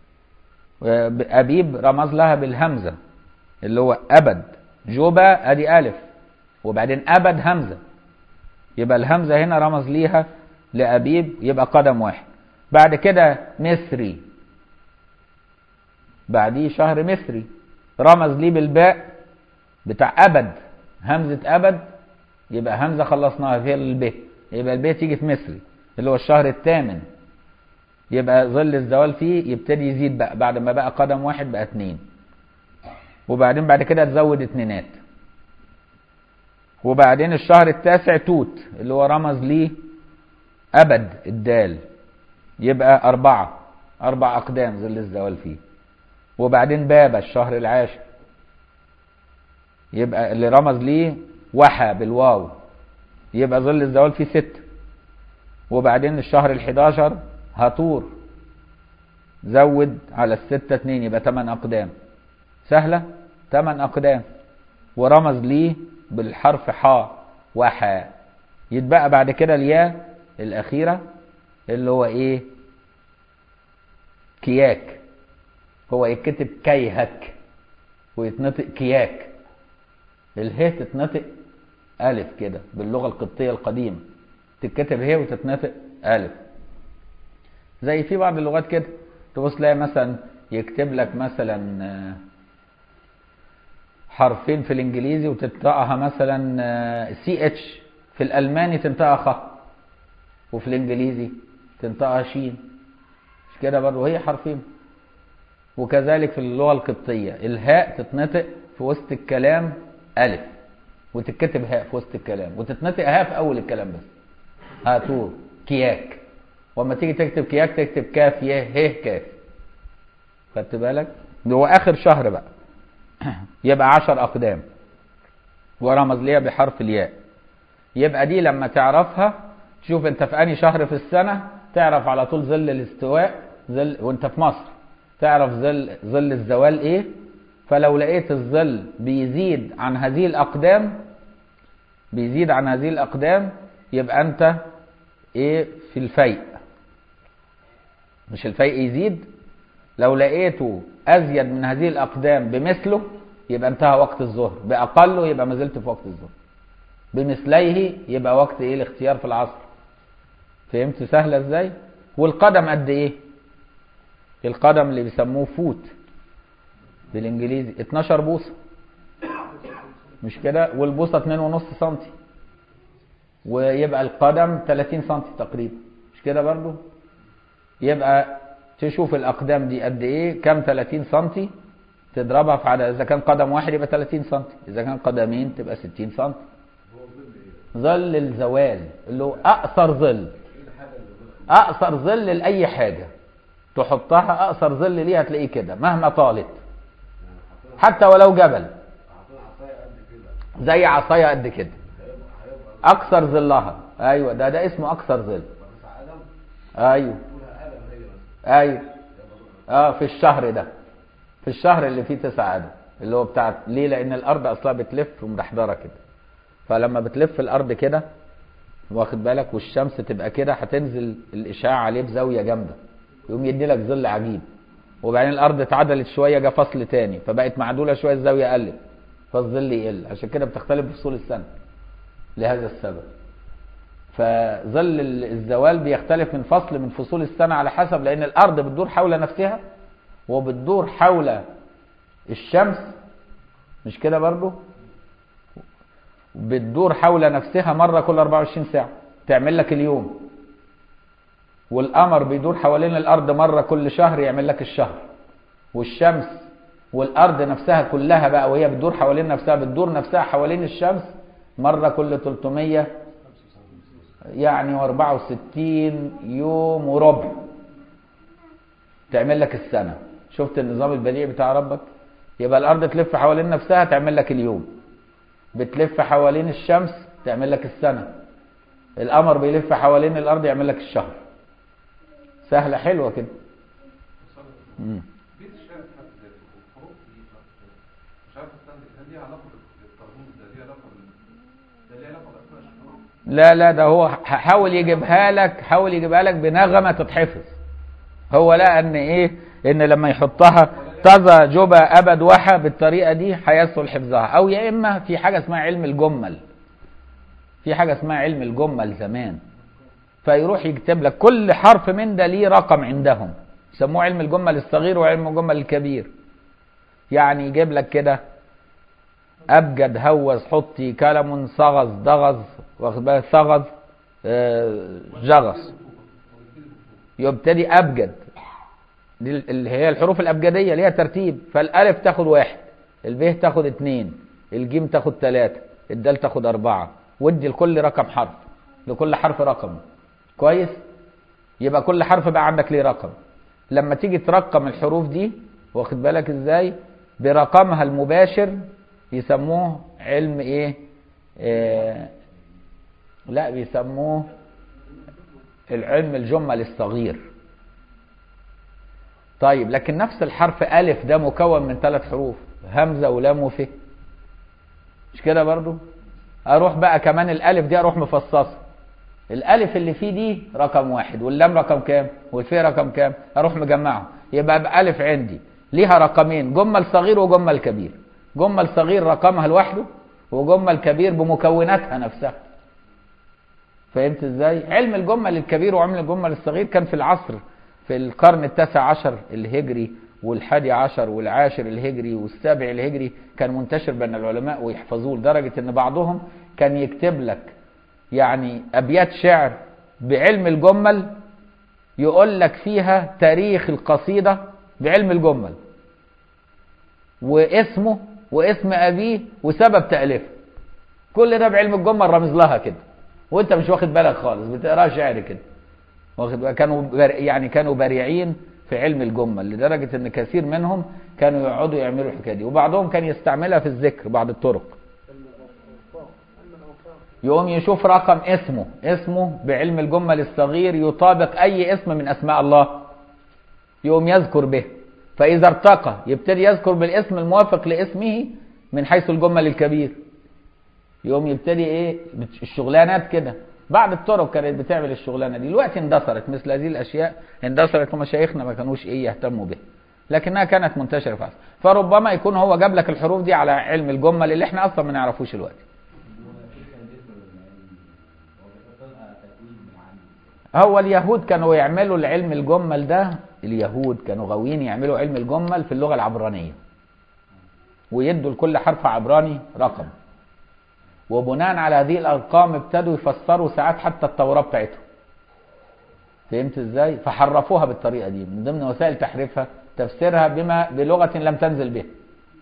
أبيب رمز لها بالهمزة، اللي هو أبد جوبا أدي ألف، وبعدين أبد همزة، يبقى الهمزة هنا رمز ليها لأبيب، يبقى قدم واحد. بعد كده مصري، بعديه شهر مصري، رمز ليه بالباء بتاع أبد، همزة أبد، يبقى همزة خلصناها فيها الب، يبقى الب تيجي في مصري اللي هو الشهر الثامن، يبقى ظل الزوال فيه يبتدي يزيد بقى، بعد ما بقى قدم واحد بقى 2، وبعدين بعد كده تزود 2. وبعدين الشهر التاسع توت اللي هو رمز ليه أبد الدال، يبقى 4 أقدام ظل الزوال فيه. وبعدين بابا الشهر العاشر، يبقى اللي رمز ليه وحى بالواو، يبقى ظل الزوال فيه 6. وبعدين الشهر ال11 هطور، زود على 6 2، يبقى 8 أقدام. سهلة، 8 أقدام، ورمز ليه بالحرف حاء وحى. يتبقى بعد كده الياء الأخيرة اللي هو إيه؟ كياك، هو يتكتب كيهك ويتنطق كياك، الهاء تتنطق ألف كده باللغة القبطية القديمة، تتكتب هاء وتتنطق ألف، زي في بعض اللغات كده تبص تلاقي مثلا يكتب لك مثلا حرفين في الانجليزي وتنطقها مثلا سي اتش، في الالماني تنطقها خ، وفي الانجليزي تنطقها شين، مش كده برضه؟ هي حرفين. وكذلك في اللغة القبطية الهاء تتنطق في وسط الكلام ألف، وتتكتب هاء في وسط الكلام، وتتنطق هاء في أول الكلام بس. هاتور كياك، وأما تيجي تكتب كياك تكتب كاف يه ه كاف. خدت بالك؟ ده هو آخر شهر بقى يبقى 10 أقدام ورمز ليها بحرف الياء. يبقى دي لما تعرفها تشوف أنت في أنهي شهر في السنة، تعرف على طول ظل الاستواء، ظل وأنت في مصر تعرف ظل الزوال ايه. فلو لقيت الظل بيزيد عن هذه الأقدام يبقى أنت ايه في الفيء، مش الفيء يزيد. لو لقيته أزيد من هذه الأقدام بمثله يبقى انتهى وقت الظهر، بأقله يبقى ما زلت في وقت الظهر، بمثليه يبقى وقت ايه الاختيار في العصر. فهمت سهلة ازاي؟ والقدم قد ايه؟ القدم اللي بيسموه فوت بالانجليزي 12 بوصة، مش كده؟ والبوصة 2.5 سنتي، ويبقى القدم 30 سنتي تقريبا، مش كده برضو؟ يبقى تشوف الأقدام دي قد ايه، كم 30 سنتي تضربها في عدد، إذا كان قدم واحد يبقى 30 سنتي، إذا كان قدمين تبقى 60 سنتي. ظل الزوال اللي هو أقصر ظل لأي حاجة تحطها، أقصر ظل ليها تلاقيه كده مهما طالت، حتى ولو جبل، زي عصاية قد كده أقصر ظلها. أيوة ده اسمه أقصر ظل. أيوة في الشهر ده، في الشهر اللي فيه 9 عدد اللي هو بتاع ليه؟ لأن الأرض أصلا بتلف ومدحضرة كده، فلما بتلف الأرض كده واخد بالك والشمس تبقى كده هتنزل الإشعاع عليه بزاوية جامدة، يقوم يدي لك ظل عجيب. وبعدين الأرض اتعدلت شوية جه فصل تاني فبقت معدولة شوية الزاوية قلت فالظل يقل، عشان كده بتختلف بفصول السنة لهذا السبب. فظل الزوال بيختلف من فصل من فصول السنة على حسب، لأن الأرض بتدور حول نفسها وبتدور حول الشمس، مش كده برضو؟ بتدور حول نفسها مرة كل 24 ساعة تعمل لك اليوم، والقمر بيدور حوالين الأرض مرة كل شهر يعمل لك الشهر، والشمس والأرض نفسها كلها بقى وهي بتدور حوالين نفسها بتدور نفسها حوالين الشمس مرة كل 300 يعني 64 يوم وربع تعمل لك السنة. شفت النظام البديع بتاع ربك؟ يبقى الأرض تلف حوالين نفسها تعمل لك اليوم، بتلف حوالين الشمس تعمل لك السنة، القمر بيلف حوالين الأرض يعمل لك الشهر. سهلة حلوة كده. بيت الشعر الحروف دي مش عارف هل ليها علاقة بالترميز ده، ليها علاقة بأسماء الشهور؟ لا ده هو حاول يجيبها لك بنغمة تتحفظ. هو لقى ان ايه، ان لما يحطها طذا جبا ابد وحى بالطريقة دي هيسهل حفظها. او يا اما في حاجة اسمها علم الجمل، زمان فيروح يكتب لك كل حرف من ده ليه رقم عندهم، يسموه علم الجمل الصغير وعلم الجمل الكبير. يعني يجيب لك كده ابجد هوز حطي كلم صغز ضغز واخد بالك صغز جغس، يبتدي ابجد دي اللي هي الحروف الابجديه ليها ترتيب، فالالف تاخد 1، الب تاخد 2، الجيم تاخد 3، الدال تاخد 4، ودي لكل رقم حرف، لكل حرف رقم. كويس؟ يبقى كل حرف بقى عندك ليه رقم. لما تيجي ترقم الحروف دي واخد بالك ازاي برقمها المباشر يسموه علم ايه؟ لا بيسموه العلم الجمل الصغير. طيب لكن نفس الحرف ألف ده مكون من 3 حروف، همزة ولام وف، مش كده برضو؟ اروح بقى كمان الألف دي اروح مفصصة، الألف اللي فيه دي رقم 1 واللام رقم كام والف رقم كام، اروح مجمعهم يبقى بألف عندي ليها رقمين، جمل صغير وجمل كبير. جمل صغير رقمها لوحده وجمل كبير بمكوناتها نفسها. فهمت ازاي؟ علم الجمل الكبير وعلم الجمل الصغير كان في العصر في القرن ال19 الهجري والحادي عشر والعاشر الهجري والسابع الهجري كان منتشر بين العلماء ويحفظوه، لدرجة ان بعضهم كان يكتب لك يعني ابيات شعر بعلم الجمل، يقول لك فيها تاريخ القصيدة بعلم الجمل واسمه واسم ابيه وسبب تأليفه، كل ده بعلم الجمل رمز لها كده، وانت مش واخد بالك خالص، بتقرا شعر كده، واخد بالك. كانوا بارعين في علم الجمل، لدرجة ان كثير منهم كانوا يقعدوا يعملوا الحكايه دي، وبعضهم كان يستعملها في الذكر بعض الطرق. يقوم يشوف رقم اسمه بعلم الجمل الصغير يطابق اي اسم من اسماء الله، يقوم يذكر به، فاذا ارتقى يبتدي يذكر بالاسم الموافق لاسمه من حيث الجمل الكبير، يقوم يبتدي ايه الشغلانات كده. بعض الطرق كانت بتعمل الشغلانه دي، دلوقتي اندثرت مثل هذه الاشياء، اندثرت ومشايخنا ما كانوش ايه يهتموا بها، لكنها كانت منتشره في العصر. فربما يكون هو جاب لك الحروف دي على علم الجمل اللي احنا اصلا ما نعرفوش دلوقتي. هو اليهود كانوا يعملوا العلم الجمل ده، اليهود كانوا غاويين يعملوا علم الجمل في اللغه العبرانيه، ويدوا لكل حرف عبراني رقم، وبناء على هذه الارقام ابتدوا يفسروا ساعات حتى التوراه بتاعتهم. فهمت ازاي؟ فحرفوها بالطريقه دي، من ضمن وسائل تحريفها تفسيرها بلغه لم تنزل بها،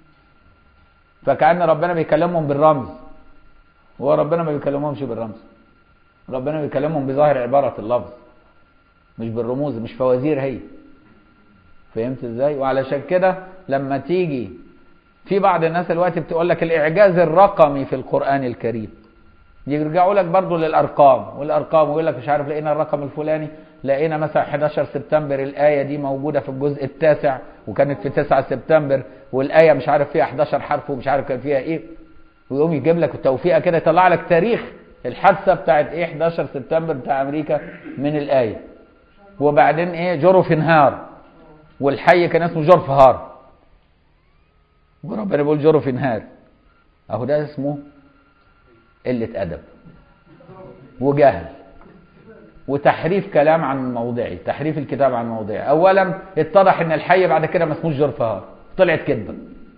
فكأن ربنا بيكلمهم بالرمز، وهو ربنا ما بيكلمهمش بالرمز، ربنا بيكلمهم بظاهر عباره اللفظ مش بالرموز، مش فوازير هي. فهمت ازاي؟ وعلشان كده لما تيجي في بعض الناس دلوقتي بتقول لك الاعجاز الرقمي في القران الكريم، يرجعوا لك برضه للارقام والارقام، ويقول لك مش عارف لقينا الرقم الفلاني، لقينا مثلا 11 سبتمبر الايه دي موجوده في الجزء التاسع وكانت في 9 سبتمبر، والايه مش عارف فيها 11 حرف ومش عارف كان فيها ايه، ويقوم يجيب لك التوفيقه كده، يطلع لك تاريخ الحادثه بتاعت ايه 11 سبتمبر بتاع امريكا من الايه، وبعدين ايه جورفنهار، والحي كان اسمه جورفهار، وربنا بيقول جورفنهار. اهو ده اسمه قله ادب وجهل وتحريف كلام عن موضعي، تحريف الكتاب عن موضعي. اولا اتضح ان الحي بعد كده ما اسموش جورفهار، طلعت كذبه.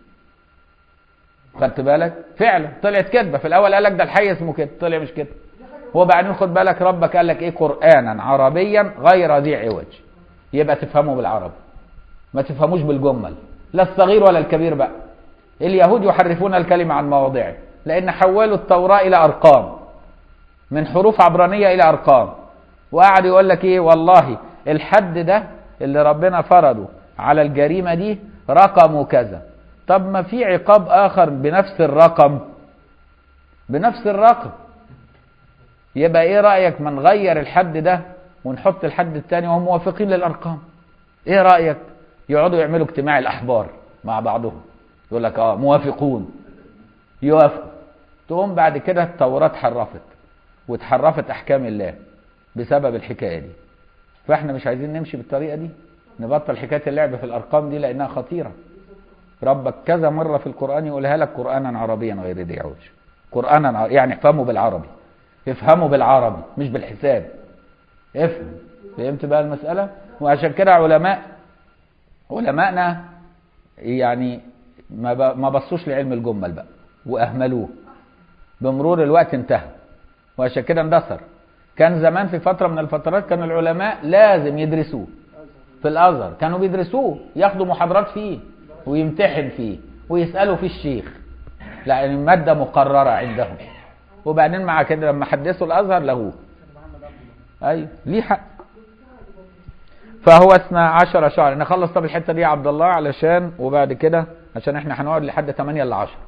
خدت بالك؟ فعلا طلعت كذبه، في الاول قال لك ده الحي اسمه كده، طلع مش كده. وبعدين خد بالك ربك قال لك ايه؟ قرانا عربيا غير ذي عوج، يبقى تفهمه بالعربي ما تفهموش بالجمل، لا الصغير ولا الكبير بقى. اليهود يحرفون الكلمه عن مواضعه، لان حولوا التوراه الى ارقام، من حروف عبرانيه الى ارقام، وقعد يقول لك ايه والله الحد ده اللي ربنا فرضه على الجريمه دي رقمه كذا، طب ما في عقاب اخر بنفس الرقم، بنفس الرقم، يبقى ايه رايك ما نغير الحد ده ونحط الحد الثاني وهم موافقين للارقام؟ ايه رايك؟ يقعدوا يعملوا اجتماع الاحبار مع بعضهم، يقول لك موافقون، يوافقوا، تقوم بعد كده التوراه اتحرفت واتحرفت احكام الله بسبب الحكايه دي. فاحنا مش عايزين نمشي بالطريقه دي، نبطل حكايه اللعب في الارقام دي لانها خطيره. ربك كذا مره في القران يقولها لك قرانا عربيا غير ذي عوج، قرانا يعني افهموا بالعربي، افهموا بالعربي مش بالحساب، افهم. فهمت بقى المساله؟ وعشان كده علمائنا يعني ما بصوش لعلم الجمل بقى واهملوه، بمرور الوقت انتهى، وعشان كده اندثر. كان زمان في فتره من الفترات كان العلماء لازم يدرسوه في الازهر، كانوا بيدرسوه، ياخدوا محاضرات فيه ويمتحن فيه ويسالوا فيه الشيخ، لان الماده مقرره عندهم. وبعدين مع كده لما حدثوا الازهر لغوه. ايوه ليه حق. فهو 12 شهر. نخلص طب الحته دي يا عبد الله علشان وبعد كده عشان احنا هنقعد لحد 8 ل 10.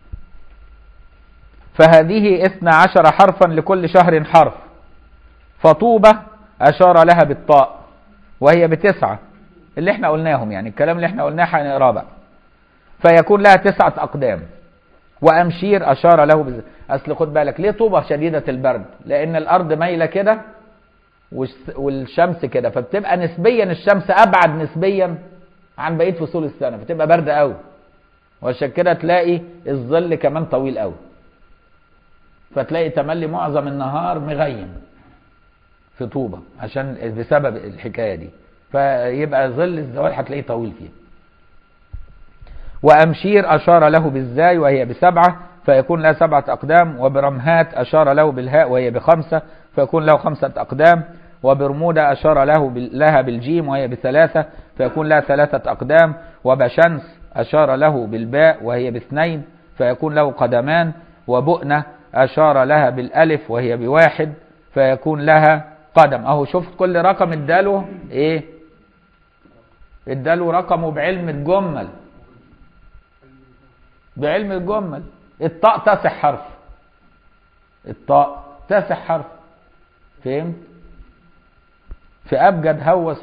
فهذه 12 حرفا لكل شهر حرف. فطوبة أشار لها بالطاء وهي ب9 اللي احنا قلناهم، يعني الكلام اللي احنا قلناه هنقراه بقى. فيكون لها 9 أقدام. وأمشير أشار له أصل خد بالك ليه طوبة شديدة البرد؟ لأن الأرض مايلة كده والشمس كده، فبتبقى نسبيا الشمس أبعد نسبيا عن بقية فصول السنة، فتبقى برد قوي، وعشان كده تلاقي الظل كمان طويل قوي، فتلاقي تملي معظم النهار مغيم في طوبة عشان بسبب الحكاية دي، فيبقى ظل الزوال هتلاقيه طويل فيها. وأمشير أشار له بالزاي وهي ب7 فيكون لها 7 أقدام، وبرمهات أشار له بالهاء وهي ب5 فيكون له 5 أقدام، وبرمودة أشار لها بالجيم وهي ب3 فيكون لها 3 أقدام، وبشنس أشار له بالباء وهي ب2 فيكون له قدمان، وبؤنة أشار لها بالألف وهي ب1 فيكون لها قدم. أهو شفت كل رقم اداله إيه؟ اداله رقمه بعلم الجمل، بعلم الجمل. الطاء 9 حرف، الطاء 9 حرف، فهمت؟ في أبجد هوس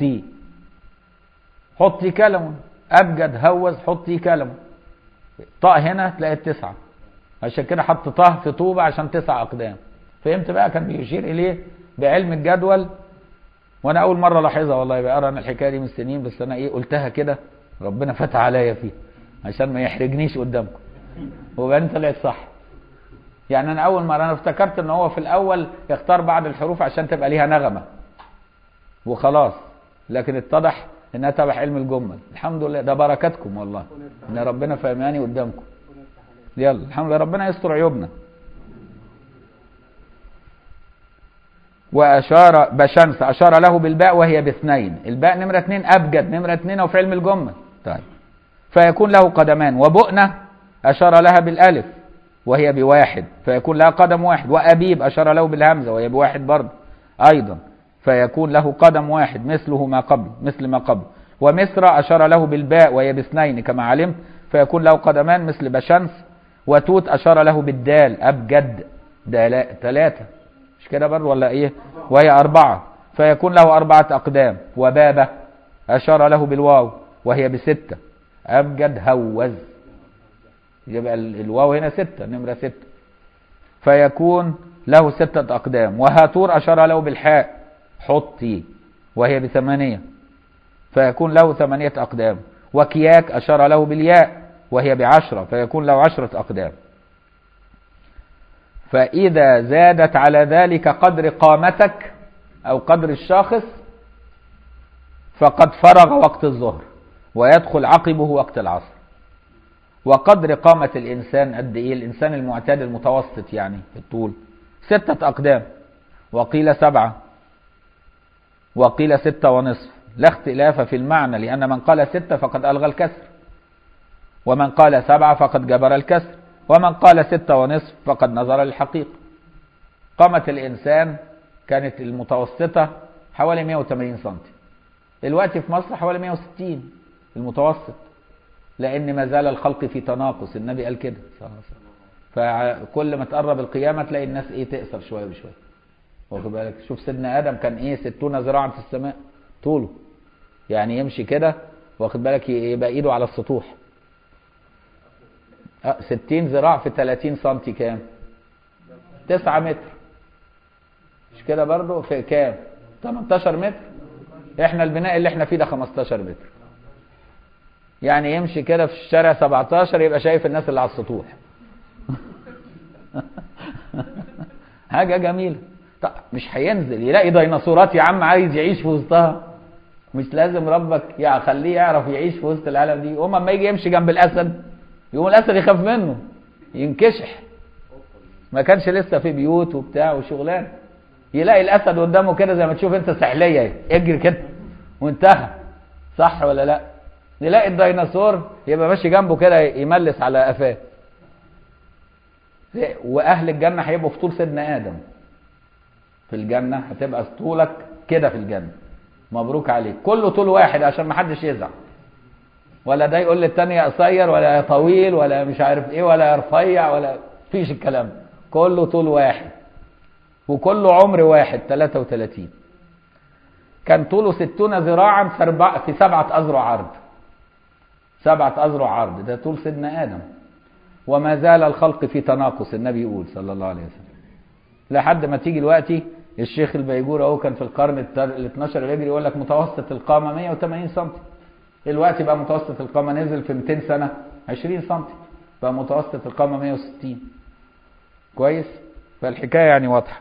حطي كلمة، أبجد هوس حطي كلمة. طاء هنا تلاقي 9، عشان كده حط طه في طوبة عشان 9 أقدام. فهمت بقى؟ كان بيشير إليه بعلم الجدول. وأنا أول مرة لاحظها والله، بقى أرى أن الحكاية دي من سنين، بس أنا إيه قلتها كده ربنا فتح عليا فيها عشان ما يحرجنيش قدامكم، وبعدين طلعت صح. يعني أنا أول مرة أنا افتكرت إن هو في الأول يختار بعض الحروف عشان تبقى ليها نغمة وخلاص، لكن اتضح إنها تبع علم الجمل. الحمد لله، ده بركاتكم والله إن ربنا فهماني قدامكم. يلا الحمد لله، ربنا يستر عيوبنا. وأشار بشمس أشار له بالباء وهي ب2، الباء نمرة 2 أبجد، نمرة 2 وفي علم الجمل. طيب فيكون له قدمان. وبؤنة أشار لها بالألف وهي ب1 فيكون لها قدم 1. وأبيب أشار له بالهمزة وهي ب1 برضه أيضا فيكون له قدم 1 مثله ما قبل، مثل ما قبل. ومصر أشار له بالباء وهي ب2 كما علمت فيكون له قدمان مثل بشمس. وتوت أشار له بالدال أبجد 3 مش كده برضه ولا إيه؟ وهي 4 فيكون له 4 أقدام. وبابة أشار له بالواو وهي ب6 أبجد هوز، يبقى الواو هنا 6 نمرة 6 فيكون له 6 أقدام. وهاتور أشار له بالحاء حطي وهي ب8 فيكون له 8 أقدام. وكياك أشار له بالياء وهي ب10 فيكون له 10 أقدام. فإذا زادت على ذلك قدر قامتك أو قدر الشاخص فقد فرغ وقت الظهر ويدخل عقبه وقت العصر. وقدر قامة الإنسان قد إيه؟ الإنسان المعتاد المتوسط يعني في الطول 6 أقدام، وقيل 7 وقيل 6.5، لا اختلاف في المعنى، لأن من قال 6 فقد ألغى الكسر، ومن قال 7 فقد جبر الكسر، ومن قال 6.5 فقد نظر للحقيقة. قامة الإنسان كانت المتوسطة حوالي 180 سم، الوقت في مصر حوالي 160 المتوسط، لأن ما زال الخلق في تناقص، النبي قال كده صلى الله عليه وسلم. فكل ما تقرب القيامة تلاقي الناس إيه تقصر شوية بشوية، واخد بالك؟ شوف سيدنا آدم كان إيه 60 ذراعا في السماء طوله، يعني يمشي كده واخد بالك يبقى إيده على السطوح. 60 ذراع في 30 سم كام؟ 9 متر، مش كده برضو؟ في كام؟ 18 متر. احنا البناء اللي احنا فيه ده 15 متر، يعني يمشي كده في الشارع 17 يبقى شايف الناس اللي على السطوح. حاجة جميلة. طب مش هينزل يلاقي ديناصورات يا عم عايز يعيش في وسطها؟ مش لازم ربك يخليه يعرف يعيش في وسط العالم دي؟ وما اما يجي يمشي جنب الاسد يقوم الاسد يخاف منه ينكشح، ما كانش لسه في بيوت وبتاع وشغلان. يلاقي الاسد قدامه كده زي ما تشوف انت سحليه يجري كده وانتهى، صح ولا لا؟ نلاقي الديناصور يبقى ماشي جنبه كده يملس على قفاه. واهل الجنه هيبقوا في طول سيدنا ادم في الجنه، هتبقى طولك كده في الجنه. مبروك عليك، كله طول واحد عشان ما حدش يزعل، ولا ده يقول للتاني يا قصير ولا يا طويل ولا مش عارف ايه ولا يا رفيع ولا فيش الكلام، كله طول واحد وكله عمر واحد 33. كان طوله 60 ذراعا في 7 أذرع عرض، 7 أذرع عرض، ده طول سيدنا آدم. وما زال الخلق في تناقص، النبي يقول صلى الله عليه وسلم، لحد ما تيجي دلوقتي الشيخ البيجور اهو كان في القرن ال 12 الهجري يقول لك متوسط القامة 180 سم، دلوقتي بقى متوسط القامة نزل في 200 سنة 20 سم، بقى متوسط القامة 160. كويس؟ فالحكاية يعني واضحة.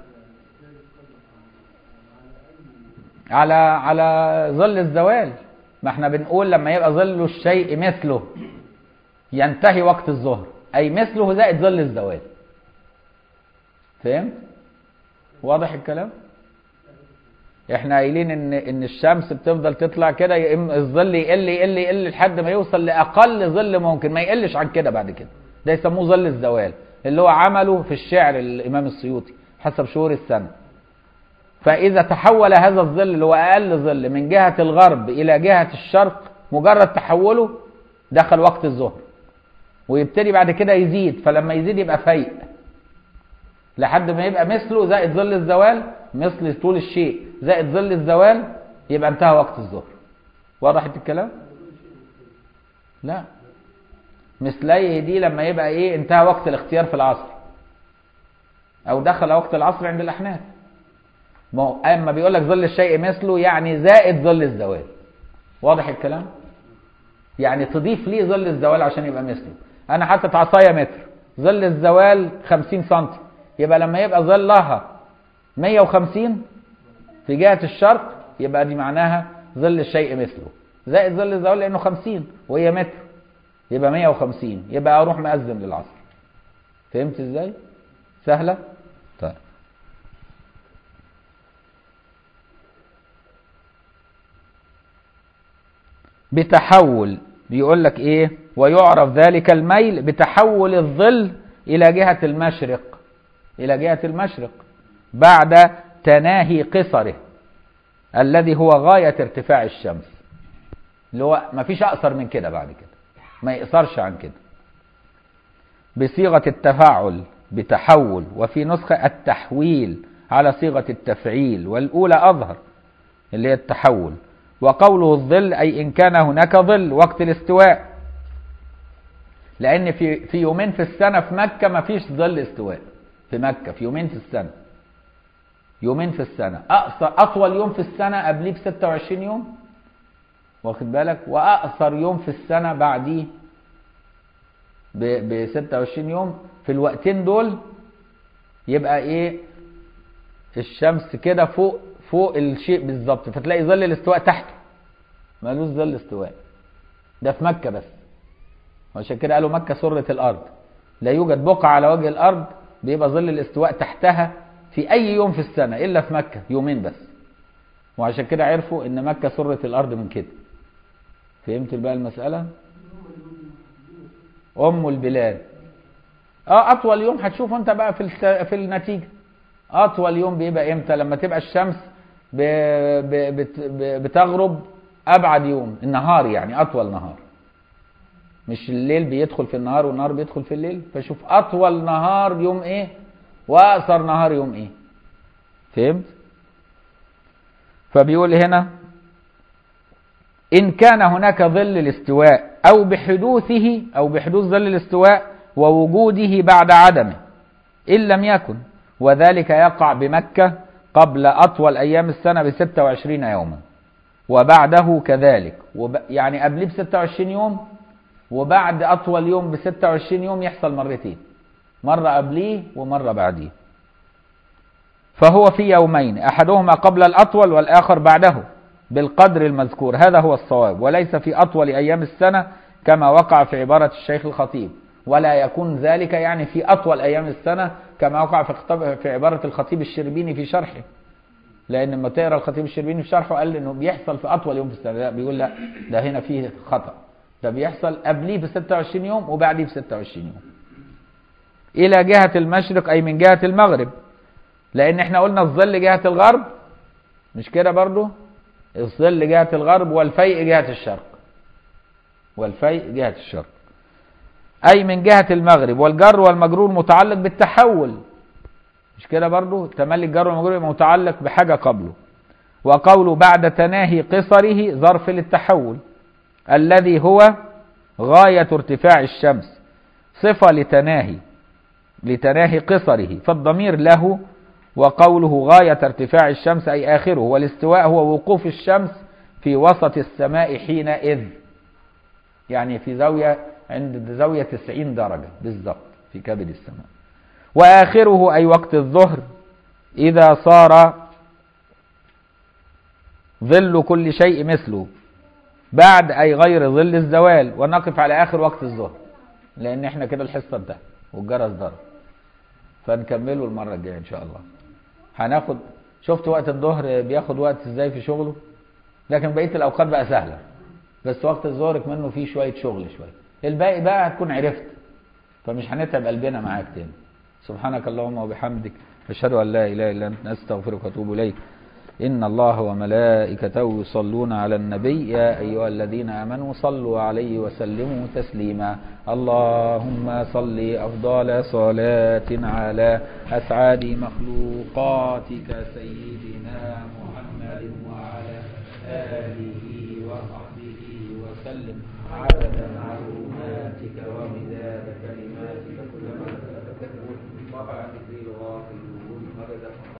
على ظل الزوال، ما احنا بنقول لما يبقى ظل الشيء مثله ينتهي وقت الظهر، أي مثله زائد ظل الزوال. فهمت؟ واضح الكلام؟ احنا قايلين ان الشمس بتفضل تطلع كده، الظل يقل يقل يقل لحد ما يوصل لاقل ظل ممكن، ما يقلش عن كده بعد كده. ده يسموه ظل الزوال، اللي هو عمله في الشعر الامام السيوطي حسب شهور السنه. فاذا تحول هذا الظل اللي هو اقل ظل من جهه الغرب الى جهه الشرق، مجرد تحوله دخل وقت الظهر، ويبتدي بعد كده يزيد، فلما يزيد يبقى فيء لحد ما يبقى مثله زائد ظل الزوال، مثل طول الشيء زائد ظل الزوال، يبقى انتهى وقت الظهر. وضحت الكلام؟ لا، مثليه دي لما يبقى ايه؟ انتهى وقت الاختيار في العصر، او دخل وقت العصر عند الاحناف. اما بيقول لك ظل الشيء مثله يعني زائد ظل الزوال. واضح الكلام؟ يعني تضيف ليه ظل الزوال عشان يبقى مثله. انا حاطط عصايه متر، ظل الزوال 50 سم، يبقى لما يبقى ظلها 150 في جهة الشرق، يبقى دي معناها ظل الشيء مثله زائد ظل الزوال، لأنه 50 وهي متر، يبقى 150، يبقى أروح مأذن للعصر. فهمت إزاي؟ سهلة؟ طيب. بتحول، بيقول لك إيه؟ ويعرف ذلك الميل بتحول الظل إلى جهة المشرق، إلى جهة المشرق بعد تناهي قصره الذي هو غاية ارتفاع الشمس، اللي هو ما فيش أقصر من كده بعد كده، ما يقصرش عن كده. بصيغة التفاعل بتحول، وفي نسخة التحويل على صيغة التفعيل، والأولى أظهر اللي هي التحول. وقوله الظل أي إن كان هناك ظل وقت الاستواء، لأن في يومين في السنة في مكة ما فيش ظل استواء. في مكة في يومين في السنة، يومين في السنة، أطول يوم في السنة قبليه ب26 يوم، واخد بالك، وأقصر يوم في السنة بعديه ب26 يوم. في الوقتين دول يبقى إيه؟ الشمس كده فوق الشيء بالظبط، فتلاقي ظل الاستواء تحته، مالوش ظل استواء. ده في مكة بس، وعشان كده قالوا مكة سرة الأرض، لا يوجد بقعة على وجه الأرض بيبقى ظل الاستواء تحتها في أي يوم في السنة إلا في مكة، يومين بس. وعشان كده عرفوا إن مكة سرة الأرض من كده. فهمت بقى المسألة؟ أم البلاد. أطول يوم هتشوفه أنت بقى في النتيجة. أطول يوم بيبقى إمتى؟ لما تبقى الشمس بتغرب أبعد يوم، النهار يعني أطول نهار، مش الليل بيدخل في النهار والنهار بيدخل في الليل. فشوف أطول نهار يوم إيه وأقصر نهار يوم إيه. فهمت؟ فبيقول هنا إن كان هناك ظل الاستواء أو بحدوثه، أو بحدوث ظل الاستواء ووجوده بعد عدمه إن لم يكن، وذلك يقع بمكة قبل أطول أيام السنة ب26 يوما، وبعده كذلك، يعني قبله ب26 يوم وبعد أطول يوم ب26 يوم يحصل مرتين، مرة قبليه ومرة بعديه. فهو في يومين، أحدهما قبل الأطول والآخر بعده بالقدر المذكور، هذا هو الصواب، وليس في أطول أيام السنة كما وقع في عبارة الشيخ الخطيب، ولا يكون ذلك يعني في أطول أيام السنة كما وقع في عبارة الخطيب الشربيني في شرحه. لأن لما تقرأ الخطيب الشربيني في شرحه قال إنه بيحصل في أطول يوم في السنة، لا بيقول لا، ده هنا فيه خطأ، ده بيحصل قبليه ب26 يوم وبعديه ب26 يوم. إلى جهة المشرق أي من جهة المغرب، لأن احنا قلنا الظل جهة الغرب، مش كده برضو؟ الظل جهة الغرب والفيء جهة الشرق، والفيء جهة الشرق أي من جهة المغرب. والجر والمجرور متعلق بالتحول، مش كده برضو؟ تملي الجر والمجرور يبقى متعلق بحاجة قبله. وقوله بعد تناهي قصره ظرف للتحول الذي هو غاية ارتفاع الشمس، صفة لتناهي قصره، فالضمير له. وقوله غاية ارتفاع الشمس أي آخره، والاستواء هو وقوف الشمس في وسط السماء حينئذ، يعني في زاوية عند زاوية 90 درجة بالضبط في كبد السماء. وآخره أي وقت الظهر إذا صار ظل كل شيء مثله، بعد أي غير ظل الزوال، ونقف على آخر وقت الظهر، لأن احنا كده الحصة انتهت والجرس ضرب، فنكمله المرة الجاية إن شاء الله. هناخد، شفت وقت الظهر بياخد وقت ازاي في شغله، لكن بقية الأوقات بقى سهلة، بس وقت الظهر منه فيه شوية شغل شوية، الباقي بقى هتكون عرفت، فمش هنتعب قلبنا معاك تاني. سبحانك اللهم وبحمدك، أشهد أن لا إله إلا أنت، نستغفرك وأتوب إليك. إن الله وملائكته يصلون على النبي يا أيها الذين آمنوا صلوا عليه وسلموا تسليما. اللهم صل أفضل صلاة على أسعد مخلوقاتك سيدنا محمد وعلى آله وصحبه وسلم عدد معلوماتك ومداد كلماتك كلما تكون وقع ذكر الغافلون مدد